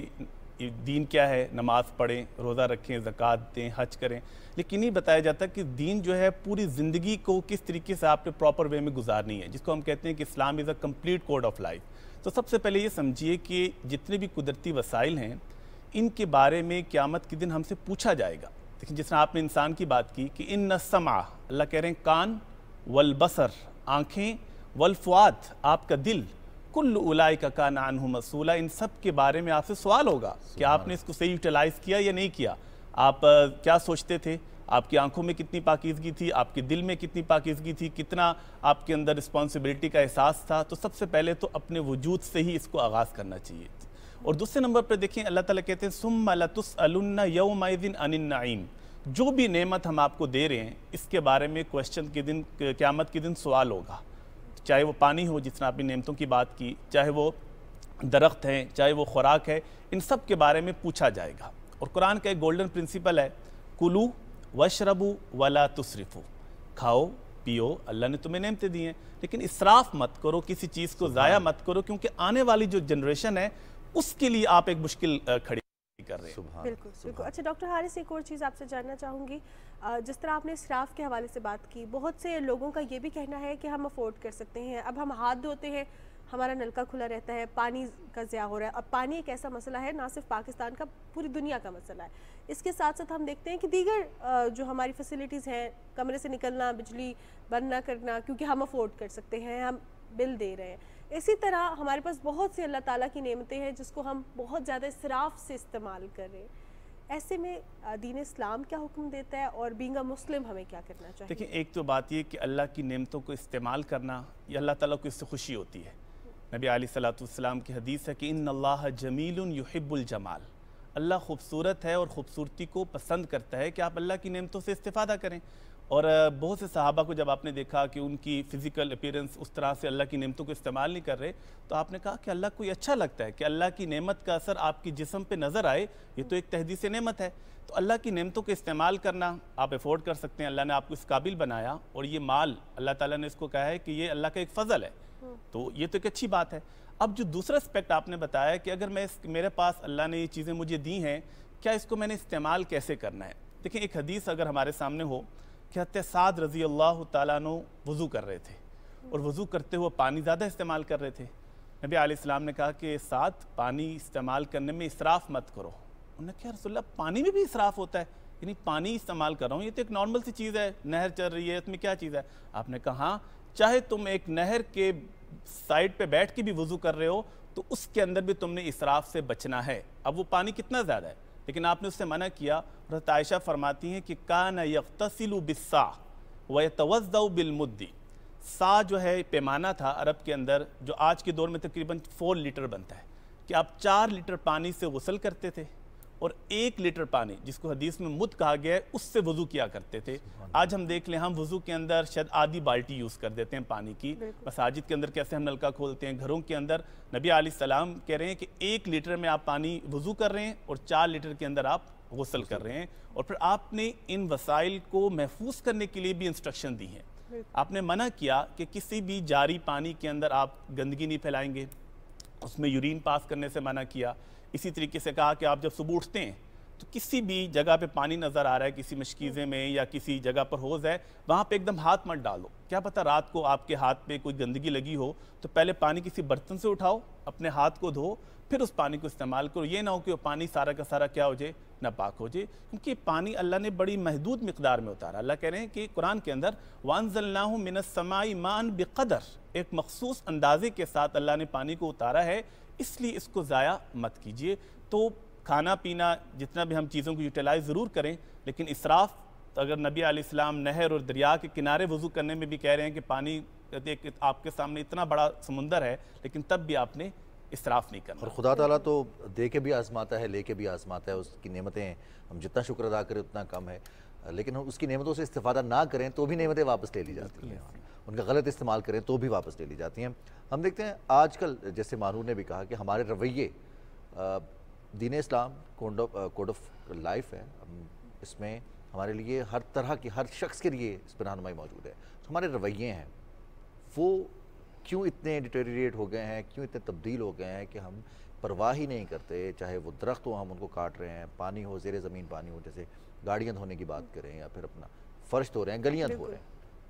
दीन क्या है, नमाज़ पढ़ें, रोज़ा रखें, ज़कात दें, हज करें, लेकिन नहीं बताया जाता कि दीन जो है पूरी ज़िंदगी को किस तरीके से आपने प्रॉपर वे में गुजारनी है, जिसको हम कहते हैं कि Islam is a complete code of life. तो सबसे पहले ये समझिए कि जितने भी कुदरती वसाइल हैं इनके बारे में क़यामत के दिन हमसे पूछा जाएगा। देखिए जिस तरह आपने इंसान की बात की कि इन समा, अल्लाह कह रहे हैं कान, वल बसर आँखें, वल फ़ुआद आपका दिल, कुल्लु उलाई का कान अन्हु मसूला, इन सब के बारे में आपसे सवाल होगा कि आपने इसको सही यूटिलाइज़ किया या नहीं किया, आप आ, क्या सोचते थे, आपकी आंखों में कितनी पाकीज़गी थी, आपके दिल में कितनी पाकीज़गी थी, कितना आपके अंदर रिस्पॉन्सिबिलिटी का एहसास था। तो सबसे पहले तो अपने वजूद से ही इसको आगाज़ करना चाहिए। और दूसरे नंबर पर देखिए अल्लाह ताला कहते हैं सुम्मा लतुसअलुन्ना यौमइज़िन अनिन नईम, जो भी नेमत हम आपको दे रहे हैं इसके बारे में क्वेश्चन के दिन, क़यामत के दिन सवाल होगा। चाहे वो पानी हो, जिस तरह आपने नेमतों की बात की, चाहे वो दरख्त हैं, चाहे वो खुराक है, इन सब के बारे में पूछा जाएगा। और कुरान का एक गोल्डन प्रिंसिपल है, कुलू वशरबू वला तुसरिफू, खाओ पियो, अल्लाह ने तुम्हें नेमतें दी हैं, लेकिन इसराफ मत करो, किसी चीज़ को ज़ाया मत करो, क्योंकि आने वाली जो जनरेशन है उसके लिए आप एक मुश्किल खड़ी कर रहे हैं। बिल्कुल बिल्कुल। अच्छा डॉक्टर हारिस, एक और चीज़ आपसे जानना चाहूँगी, जिस तरह आपने इसराफ के हवाले से बात की, बहुत से लोगों का ये भी कहना है कि हम अफोर्ड कर सकते हैं, अब हम हाथ धोते हैं, हमारा नलका खुला रहता है, पानी का ज़िया हो रहा है। अब पानी एक ऐसा मसला है, ना सिर्फ पाकिस्तान का, पूरी दुनिया का मसला है। इसके साथ साथ हम देखते हैं कि दीगर जो हमारी फैसिलिटीज़ हैं, कमरे से निकलना, बिजली बंद ना करना, क्योंकि हम अफोर्ड कर सकते हैं, हम बिल दे रहे हैं। इसी तरह हमारे पास बहुत सी अल्लाह ताला की नेमतें हैं जिसको हम बहुत ज़्यादा इसराफ से इस्तेमाल कर रहे हैं। ऐसे में दीन इस्लाम क्या हुक्म देता है और बीइंग अ मुस्लिम हमें क्या करना चाहिए? देखिए, एक तो बात ये कि अल्लाह की नेमतों को इस्तेमाल करना, ये अल्लाह ताला को इससे खुशी होती है। नबी अलैहिस्सलाम की हदीस है कि इन्नल्लाह जमीलुन युहिब्बुल जमाल, अल्लाह खूबसूरत है और ख़ूबसूरती को पसंद करता है कि आप अल्लाह की नेमतों से इस्तेफ़ादा करें। और बहुत से सहाबा को जब आपने देखा कि उनकी फ़िज़िकल अपीयरेंस उस तरह से अल्लाह की नेमतों को इस्तेमाल नहीं कर रहे, तो आपने कहा कि अल्लाह को ये अच्छा लगता है कि अल्लाह की नेमत का असर आपकी जिस्म पे नज़र आए, ये तो एक तहदीस नेमत है। तो अल्लाह की नेमतों को इस्तेमाल करना आप अफोर्ड कर सकते हैं, अल्लाह ने आपको इस काबिल बनाया, और ये माल अल्लाह ताला ने इसको कहा है कि ये अल्लाह का एक फ़ज़ल है, तो ये तो एक अच्छी बात है। अब जो दूसरा एस्पेक्ट आपने बताया कि अगर मैं इस, मेरे पास अल्लाह ने ये चीज़ें मुझे दी हैं, क्या इसको मैंने इस्तेमाल कैसे करना है? देखिए, एक हदीस अगर हमारे सामने हो कि हज़रत साद रज़ी अल्लाह तआला अन्हु वज़ू कर रहे थे और वज़ू करते हुए पानी ज़्यादा इस्तेमाल कर रहे थे। नबी अलैहिस्सलाम ने कहा कि साद, पानी इस्तेमाल करने में इसराफ मत करो। उन्होंने कहा रसूलल्लाह, पानी में भी इसराफ होता है? यानी पानी इस्तेमाल कर रहा हूँ, ये तो एक नॉर्मल सी चीज़ है, नहर चल रही है, इसमें क्या चीज़ है? आपने कहा हाँ, चाहे तुम एक नहर के साइड पे बैठ के भी वज़ू कर रहे हो तो उसके अंदर भी तुमने इसराफ से बचना है। अब वो पानी कितना ज़्यादा है, लेकिन आपने उससे मना किया। हज़रत आयशा फरमाती हैं कि कान यग़्तसिलु बिस्सा व यतवज़्ज़उ बिलमुद्दी, सा जो है पैमाना था अरब के अंदर, जो आज के दौर में तकरीबन फोर लीटर बनता है, कि आप चार लीटर पानी से गुस्ल करते थे और एक लीटर पानी, जिसको हदीस में मुद कहा गया है, उससे वज़ू किया करते थे। आज हम देख लें, हम वज़ू के अंदर शायद आधी बाल्टी यूज़ कर देते हैं पानी की। मसाजिद के अंदर कैसे हम नलका खोलते हैं, घरों के अंदर नबी अलैहिस्सलाम कह रहे हैं कि एक लीटर में आप पानी वज़ू कर रहे हैं और चार लीटर के अंदर आप गुस्ल कर रहे हैं। और फिर आपने इन वसाइल को महफूज करने के लिए भी इंस्ट्रक्शन दी हैं। आपने मना किया कि किसी भी जारी पानी के अंदर आप गंदगी नहीं फैलाएंगे, उसमें यूरिन पास करने से मना किया। इसी तरीके से कहा कि आप जब सुबह उठते हैं तो किसी भी जगह पे पानी नज़र आ रहा है, किसी मशकीज़े में या किसी जगह पर हौज़ है, वहाँ पे एकदम हाथ मत डालो। क्या पता रात को आपके हाथ पे कोई गंदगी लगी हो, तो पहले पानी किसी बर्तन से उठाओ, अपने हाथ को धो, फिर उस पानी को इस्तेमाल करो। ये ना हो कि वो पानी सारा का सारा क्या हो जाए, नापाक हो जाए, क्योंकि पानी अल्लाह ने बड़ी महदूद मिकदार में उतारा। अल्लाह कह रहे हैं कि कुरान के अंदर वअंज़लनाहु मिनस समाई मान बिक़दर, एक मखसूस अंदाजे के साथ अल्लाह ने पानी को उतारा है, इसलिए इसको ज़ाया मत कीजिए। तो खाना पीना जितना भी हम चीज़ों को यूटिलाइज़ ज़रूर करें, लेकिन इसराफ, अगर नबी अलैहिस्सलाम नहर और दरिया के किनारे वज़ू करने में भी कह रहे हैं कि पानी एक आपके सामने इतना बड़ा समुंदर है, लेकिन तब भी आपने इसराफ नहीं करना। और खुदा ताला तो दे के भी आजमाता है, ले के भी आजमाता है, उसकी नेमतें हम जितना शुक्र अदा करें उतना कम है। लेकिन हम उसकी नेमतों से इस्तेफादा ना करें तो भी नेमतें वापस ले ली जाती हैं, उनका गलत इस्तेमाल करें तो भी वापस ले ली जाती हैं। हम देखते हैं आजकल, जैसे मानूर ने भी कहा कि हमारे रवैये, दीन Islam code of code of life है, इसमें हमारे लिए हर तरह की, हर शख्स के लिए इस पर रहनुमाई मौजूद है। तो हमारे रवैये हैं वो क्यों इतने डिटेरिएट हो गए हैं, क्यों इतने तब्दील हो गए हैं कि हम परवाह ही नहीं करते, चाहे वो दरख्त हो हम उनको काट रहे हैं, पानी हो, ज़ेरे ज़मीन पानी हो, जैसे गाड़ियाँ धोने की बात करें या फिर अपना फ़र्श धो रहे हैं, गलियाँ धो रहे हैं।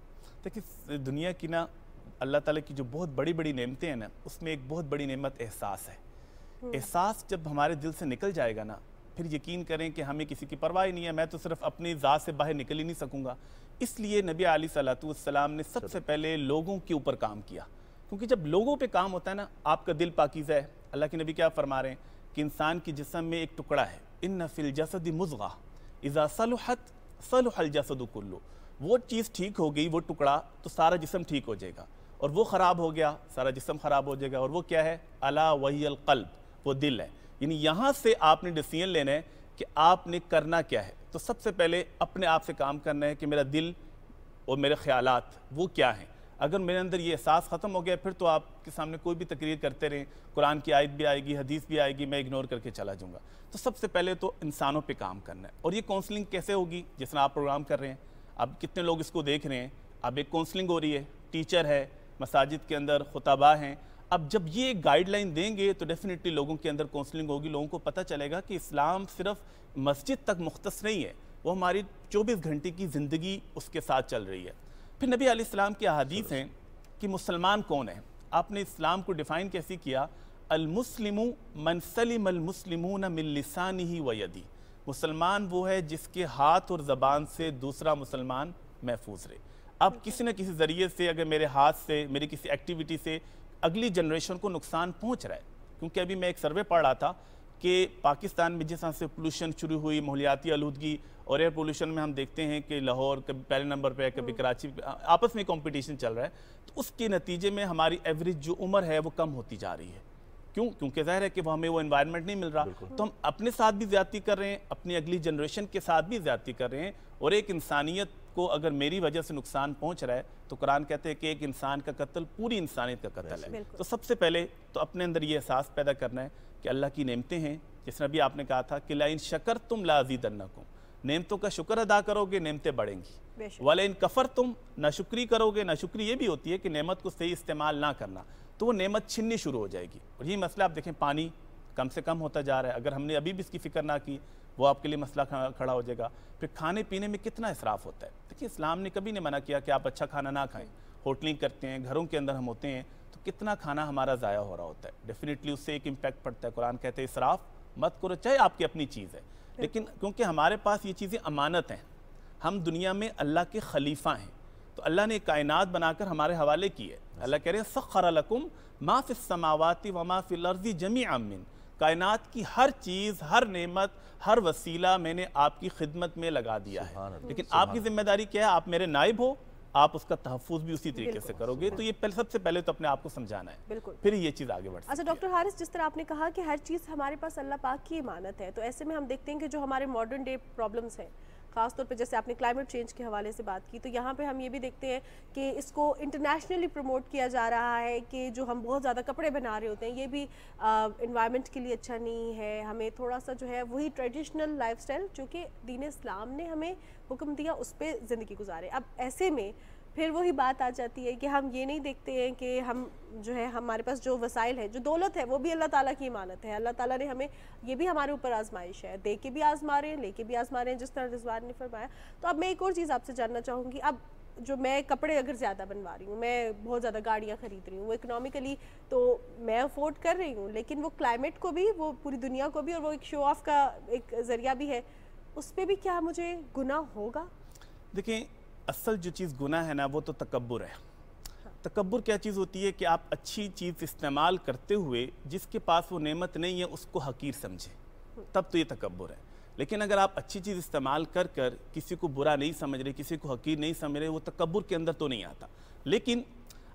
देखिए दुनिया की ना अल्लाह ताला की जो बहुत बड़ी बड़ी नेमतें हैं ना, उसमें एक बहुत बड़ी नेमत एहसास है। एहसास जब हमारे दिल से निकल जाएगा ना, फिर यकीन करें कि हमें किसी की परवाह ही नहीं है, मैं तो सिर्फ अपनी ज़ात से बाहर निकल ही नहीं सकूँगा। इसलिए नबी अलैहिस्सलाम ने सबसे पहले लोगों के ऊपर काम किया, क्योंकि जब लोगों पे काम होता है ना, आपका दिल पाकीज़ा है। अल्लाह के नबी क्या फरमा रहे हैं कि इंसान की जिस्म में एक टुकड़ा है, इन्न फिल जसदि मुज़ग़ा इज़ा सलुहत सलुहल जसदु कुल्लु। वो चीज़ ठीक हो गई, वो टुकड़ा, तो सारा जिस्म ठीक हो जाएगा, और वो ख़राब हो गया, सारा जिस्म ख़राब हो जाएगा। और वो क्या है? अला वहियल क़ल्ब, वो दिल है। यानी यहाँ से आपने डिसीजन लेना है कि आपने करना क्या है। तो सबसे पहले अपने आप से काम करना है कि मेरा दिल और मेरे ख्यालात वो क्या हैं। अगर मेरे अंदर ये एहसास ख़त्म हो गया, फिर तो आपके सामने कोई भी तकरीर करते रहें, कुरान की आयत भी आएगी, हदीस भी आएगी, मैं इग्नोर करके चला जाऊँगा। तो सबसे पहले तो इंसानों पे काम करना है। और ये काउंसलिंग कैसे होगी? जिस तरह आप प्रोग्राम कर रहे हैं, अब कितने लोग इसको देख रहे हैं, अब एक काउंसलिंग हो रही है, टीचर है, मसाजिद के अंदर खुतबा हैं। अब जब ये गाइडलाइन देंगे तो डेफिनेटली लोगों के अंदर काउंसलिंग होगी, लोगों को पता चलेगा कि इस्लाम सिर्फ मस्जिद तक मुख्तस नहीं है, वो हमारी चौबीस घंटे की ज़िंदगी उसके साथ चल रही है। फिर नबी अलैहिस्सलाम की अहादीस हैं कि मुसलमान कौन है। आपने इस्लाम को डिफ़ाइन कैसे किया? अल मुस्लिमु मन सलिमल मुस्लिमून मिन लिसानिही व यदी। मुसलमान वो है जिसके हाथ और ज़बान से दूसरा मुसलमान महफूज रहे। अब किसी न किसी ज़रिए से, अगर मेरे हाथ से, मेरी किसी एक्टिविटी से अगली जनरेशन को नुकसान पहुंच रहा है, क्योंकि अभी मैं एक सर्वे पढ़ रहा था कि पाकिस्तान में जिस तरह से पोल्यूशन शुरू हुई, माहौलियाती आलूदगी और एयर पोल्यूशन में हम देखते हैं कि लाहौर कभी पहले नंबर पे है, कभी कराची, आपस में कंपटीशन चल रहा है। तो उसके नतीजे में हमारी एवरेज जो उम्र है वो कम होती जा रही है। क्यों? क्योंकि ज़ाहिर है कि वो हमें वो एनवायरनमेंट नहीं मिल रहा। तो हम अपने साथ भी ज़्यादती कर रहे हैं, अपनी अगली जनरेशन के साथ भी ज़्यादती कर रहे हैं। और एक इंसानियत को अगर मेरी वजह से नुकसान पहुंच रहा है, तो कुरान कहते हैं कि एक इंसान का कत्ल पूरी इंसानियत का कत्ल है। तो सबसे पहले तो अपने अंदर ये एहसास पैदा करना है कि अल्लाह की नेमतें हैं, जिस तरह भी आपने कहा था कि लाइन शकर तुम लाज़ीदन्नकुम, नेमतों का शुक्र अदा करोगे नेमतें बढ़ेंगी, वाले इन कफर तुम नाशुक्री करोगे, नाशुक्री ये भी होती है कि नेमत को सही इस्तेमाल ना करना, तो वो नेमत छिननी शुरू हो जाएगी। और यही मसला आप देखें, पानी कम से कम होता जा रहा है। अगर हमने अभी भी इसकी फ़िक्र ना की, वो आपके लिए मसला खड़ा हो जाएगा। फिर खाने पीने में कितना इसराफ होता है। देखिए इस्लाम ने कभी नहीं मना किया कि आप अच्छा खाना ना खाएं। होटलिंग करते हैं, घरों के अंदर हम होते हैं, तो कितना खाना हमारा ज़ाया हो रहा होता है। डेफिनेटली उससे एक इम्पैक्ट पड़ता है। कुरान कहते हैं इसराफ मत करो, चाहे आपकी अपनी चीज़ है, लेकिन क्योंकि हमारे पास ये चीज़ें अमानत हैं, हम दुनिया में अल्लाह के खलीफा हैं, तो अल्लाह ने कायनात बनाकर हमारे हवाले की है। अल्लाह कह रहे हैं सख्खर लकुम मा फिस समावाति व मा फिल अर्ज़ि जमीअन मिन, कायनात की हर चीज़, हर नेमत, हर वसीला मैंने आपकी खिदमत में लगा दिया है। लेकिन आपकी जिम्मेदारी क्या है? आप मेरे नाइब हो, आप उसका तहफ़्फ़ुज़ भी उसी तरीके से करोगे। तो ये पहले, सबसे पहले तो अपने आप को समझाना है, बिल्कुल, फिर ये चीज़ आगे बढ़ सकती है। अच्छा डॉक्टर हारिस, जिस तरह आपने कहा कि हर चीज़ हमारे पास अल्लाह पाक की इमानत है, तो ऐसे में हम देखते हैं कि जो हमारे मॉडर्न डे प्रॉब्लम्स हैं, ख़ासतौर पे जैसे आपने क्लाइमेट चेंज के हवाले से बात की, तो यहाँ पे हम ये भी देखते हैं कि इसको इंटरनेशनली प्रमोट किया जा रहा है कि जो हम बहुत ज़्यादा कपड़े बना रहे होते हैं, ये भी इन्वायरमेंट के लिए अच्छा नहीं है। हमें थोड़ा सा जो है वही ट्रेडिशनल लाइफस्टाइल जो कि दीन इस्लाम ने हमें हुक्म दिया, उस पर ज़िंदगी गुजारे। अब ऐसे में फिर वही बात आ जाती है कि हम ये नहीं देखते हैं कि हम जो है हमारे पास जो वसाइल है, जो दौलत है, वो भी अल्लाह ताला की इमानत है। अल्लाह ताला ने हमें, ये भी हमारे ऊपर आजमाइश है, दे के भी आजमा रहे हैं, लेके भी आजमा रहे हैं, जिस तरह रिजवान ने फरमाया। तो अब मैं एक और चीज़ आपसे जानना चाहूँगी, अब जो मैं कपड़े अगर ज़्यादा बनवा रही हूँ, मैं बहुत ज़्यादा गाड़ियाँ ख़रीद रही हूँ, वो इकोनॉमिकली तो मैं अफोर्ड कर रही हूँ, लेकिन वो क्लाइमेट को भी, वो पूरी दुनिया को भी, और वो एक शो ऑफ का एक ज़रिया भी है, उस पर भी क्या मुझे गुनाह होगा? देखिए असल जो चीज़ गुनाह है ना, वो तो तकब्बुर है। तकब्बुर क्या चीज़ होती है कि आप अच्छी चीज़ इस्तेमाल करते हुए जिसके पास वो नेमत नहीं है उसको हकीर समझे, तब तो ये तकब्बुर है। लेकिन अगर आप अच्छी चीज़ इस्तेमाल कर कर किसी को बुरा नहीं समझ रहे, किसी को हकीर नहीं समझ रहे, वो तकब्बुर के अंदर तो नहीं आता। लेकिन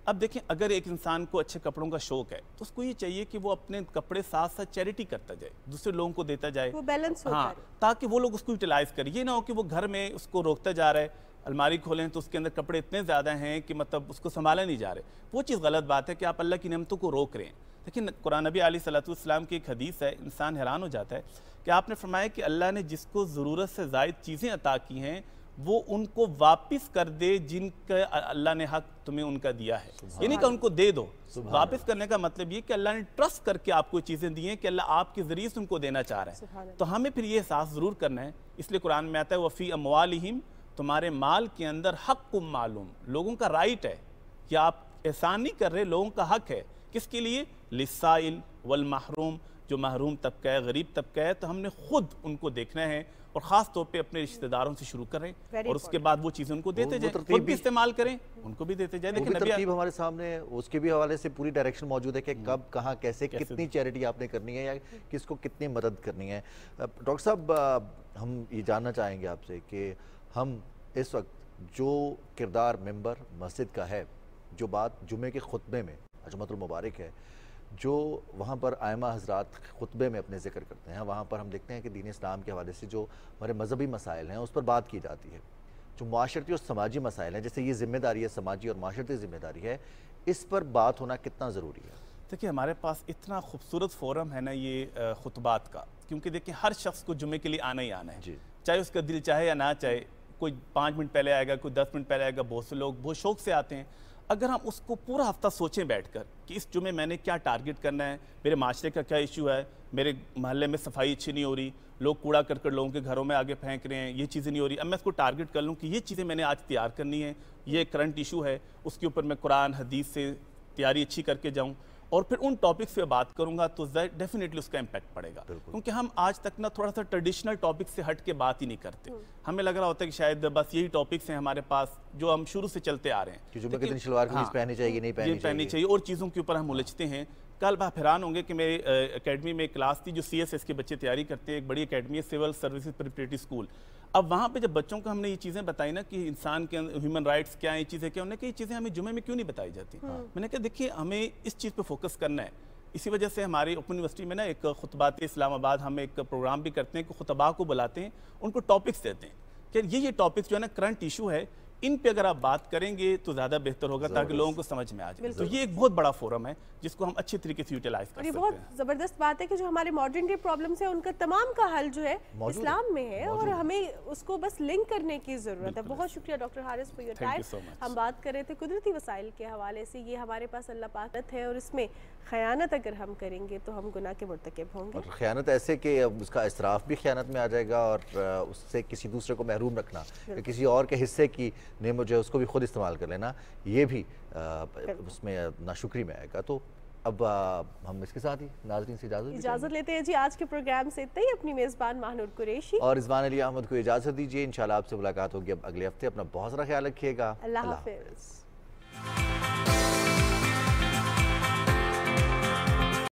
अब देखें, अगर एक इंसान को अच्छे कपड़ों का शौक है तो उसको ये चाहिए कि वो अपने कपड़े साथ साथ चैरिटी करता जाए, दूसरे लोगों को देता जाए, वो बैलेंस होता हाँ, ताकि वो लोग उसको यूटिलाइज करें। ये ना हो कि वो घर में उसको रोकता जा रहा है, अलमारी खोलें तो उसके अंदर कपड़े इतने ज़्यादा हैं कि मतलब उसको संभाला नहीं जा रहे। वो चीज़ गलत बात है कि आप अल्लाह की नेमतों को रोक रहे हैं। लेकिन कुरान नबी अलैहिस्सलाम की एक हदीस है, इंसान हैरान हो जाता है कि आपने फरमाया कि अल्लाह ने जिसको ज़रूरत से ज़ायद चीज़ें अता की हैं वो उनको वापस कर दे जिनका अल्लाह ने हक तुम्हें उनका दिया है। ये नहीं कि उनको दे दो, वापस करने का मतलब ये कि अल्लाह ने ट्रस्ट करके आपको चीज़ें दी हैं कि अल्लाह आपके ज़रिए से उनको देना चाह रहा है। तो हमें फिर ये एहसास ज़रूर करना है। इसलिए कुरान में आता है वफ़ी अमवालिहिम, तुम्हारे माल के अंदर हक़्कुम मालूम, लोगों का राइट है कि आप एहसान नहीं कर रहे, लोगों का हक है। किसके लिए? लिस्साइल वल महरूम, जो महरूम तबका है, गरीब तबका है, तो हमने खुद उनको देखना है और ख़ास तौर पे अपने रिश्तेदारों से शुरू करें और उसके बाद वो चीज़ें उनको देते जाएं, खुद भी इस्तेमाल करें, उनको भी देते जाएं। लेकिन तरतीब हमारे सामने उसके भी हवाले से पूरी डायरेक्शन मौजूद है कि कब, कहाँ, कैसे, कितनी चैरिटी आपने करनी है या किसको कितनी मदद करनी है। डॉक्टर साहब, हम ये जानना चाहेंगे आपसे कि हम इस वक्त जो किरदार मेंबर मस्जिद का है, जो बात जुमे के खुतबे में जुम्मतुल मुबारक है, जो वहाँ पर आयमा हजरात खुतबे में अपने ज़िक्र करते हैं, वहाँ पर हम देखते हैं कि दीन इस्लाम के हवाले से जो हमारे मजहबी मसाइल हैं उस पर बात की जाती है। जो माशरती और समाजी मसाइल हैं, जैसे ये ज़िम्मेदारी है, समाजी और माशरती ज़िम्मेदारी है, इस पर बात होना कितना ज़रूरी है? देखिए, हमारे पास इतना खूबसूरत फोरम है ना ये खुतबात का, क्योंकि देखिए हर शख्स को जुमे के लिए आना ही आना है, चाहे उसका दिल चाहे या ना चाहे। कोई पाँच मिनट पहले आएगा, कोई दस मिनट पहले आएगा, बहुत से लोग बहुत शौक से आते हैं। अगर हम उसको पूरा हफ्ता सोचें बैठकर कि इस जुमे मैंने क्या टारगेट करना है, मेरे माशरे का क्या इशू है, मेरे मोहल्ले में सफाई अच्छी नहीं हो रही, लोग कूड़ा करकट लोगों के घरों में आगे फेंक रहे हैं, ये चीज़ें नहीं हो रही, अब मैं इसको टारगेट कर लूँ कि ये चीज़ें मैंने आज तैयार करनी है, ये करंट इशू है, उसके ऊपर मैं कुरान हदीस से तैयारी अच्छी करके जाऊँ और फिर उन टॉपिक्स पे बात करूंगा तो डेफिनेटली उसका इम्पैक्ट पड़ेगा। क्योंकि हम आज तक ना थोड़ा सा ट्रेडिशनल टॉपिक से हट के बात ही नहीं करते। हमें लग रहा होता है कि शायद बस यही टॉपिक्स हैं हमारे पास जो हम शुरू से चलते आ रहे हैं कि जुम्मे के दिन शलवार कमीज पहननी चाहिए, नहीं पहननी पहननी चाहिए, और चीज़ों के ऊपर हम उलझते हैं। कल आप हैरान होंगे कि मेरी एकेडमी में एक क्लास थी जो सी एस एस के बच्चे तैयारी करते हैं, एक बड़ी एकेडमी है सिविल सर्विसेज प्रिपरेटरी स्कूल। अब वहाँ पे जब बच्चों को हमने ये चीज़ें बताई ना कि इंसान के ह्यूमन राइट्स क्या है, ये चीज़ें क्या, उन्होंने कहा ये चीज़ें हमें जुमे में क्यों नहीं बताई जाती। मैंने कहा देखिए हमें इस चीज़ पर फोकस करना है। इसी वजह से हमारी ओपन यूनिवर्सिटी में ना एक खुतबात इस्लामाबाद हम एक प्रोग्राम भी करते हैं कि खुतबा को बुलाते हैं, उनको टॉपिक्स देते हैं कि ये ये टॉपिक्स जो है ना करंट इशू है, इन पे अगर आप बात करेंगे तो ज़्यादा बेहतर होगा ताकि लोगों को समझ में आ जाए। तो ये एक बहुत बड़ा फोरम है जिसको हम अच्छे तरीके से यूटिलाइज कर सकते हैं। ये बहुत ज़बरदस्त बात है कि जो हमारे मॉडर्न डे प्रॉब्लम्स है उनका तमाम का हल जो है इस्लाम में है और हमें उसको बस लिंक करने की ज़रूरत है। बहुत शुक्रिया doctor Haris for your time. हम बात कर रहे थे कुदरती वसाइल के हवाले से, ये हमारे पास अल्लाह पाक है और इसमें ख़यानत अगर हम करेंगे तो हम गुनाह के मुर्तकिब होंगे। और ख़यानत ऐसे कि उसका इसराफ भी ख़यानत में आ जाएगा और उससे किसी दूसरे को महरूम रखना, किसी और के हिस्से की नेमत जो है उसको भी खुद इस्तेमाल कर लेना, ये भी आ, उसमें नाशुक्री में आएगा। तो अब आ, हम इसके साथ ही नाज़रीन से इजाज़त इजाज़त लेते हैं जी। आज के प्रोग्राम से इतना ही। अपनी मेज़बान महानूर कुरैशी और रिजवान अली अहमद को इजाज़त दीजिए। इंशाल्लाह आपसे मुलाकात होगी अब अगले हफ्ते। अपना बहुत सारा ख्याल रखिएगा। अल्लाह हाफ़िज़।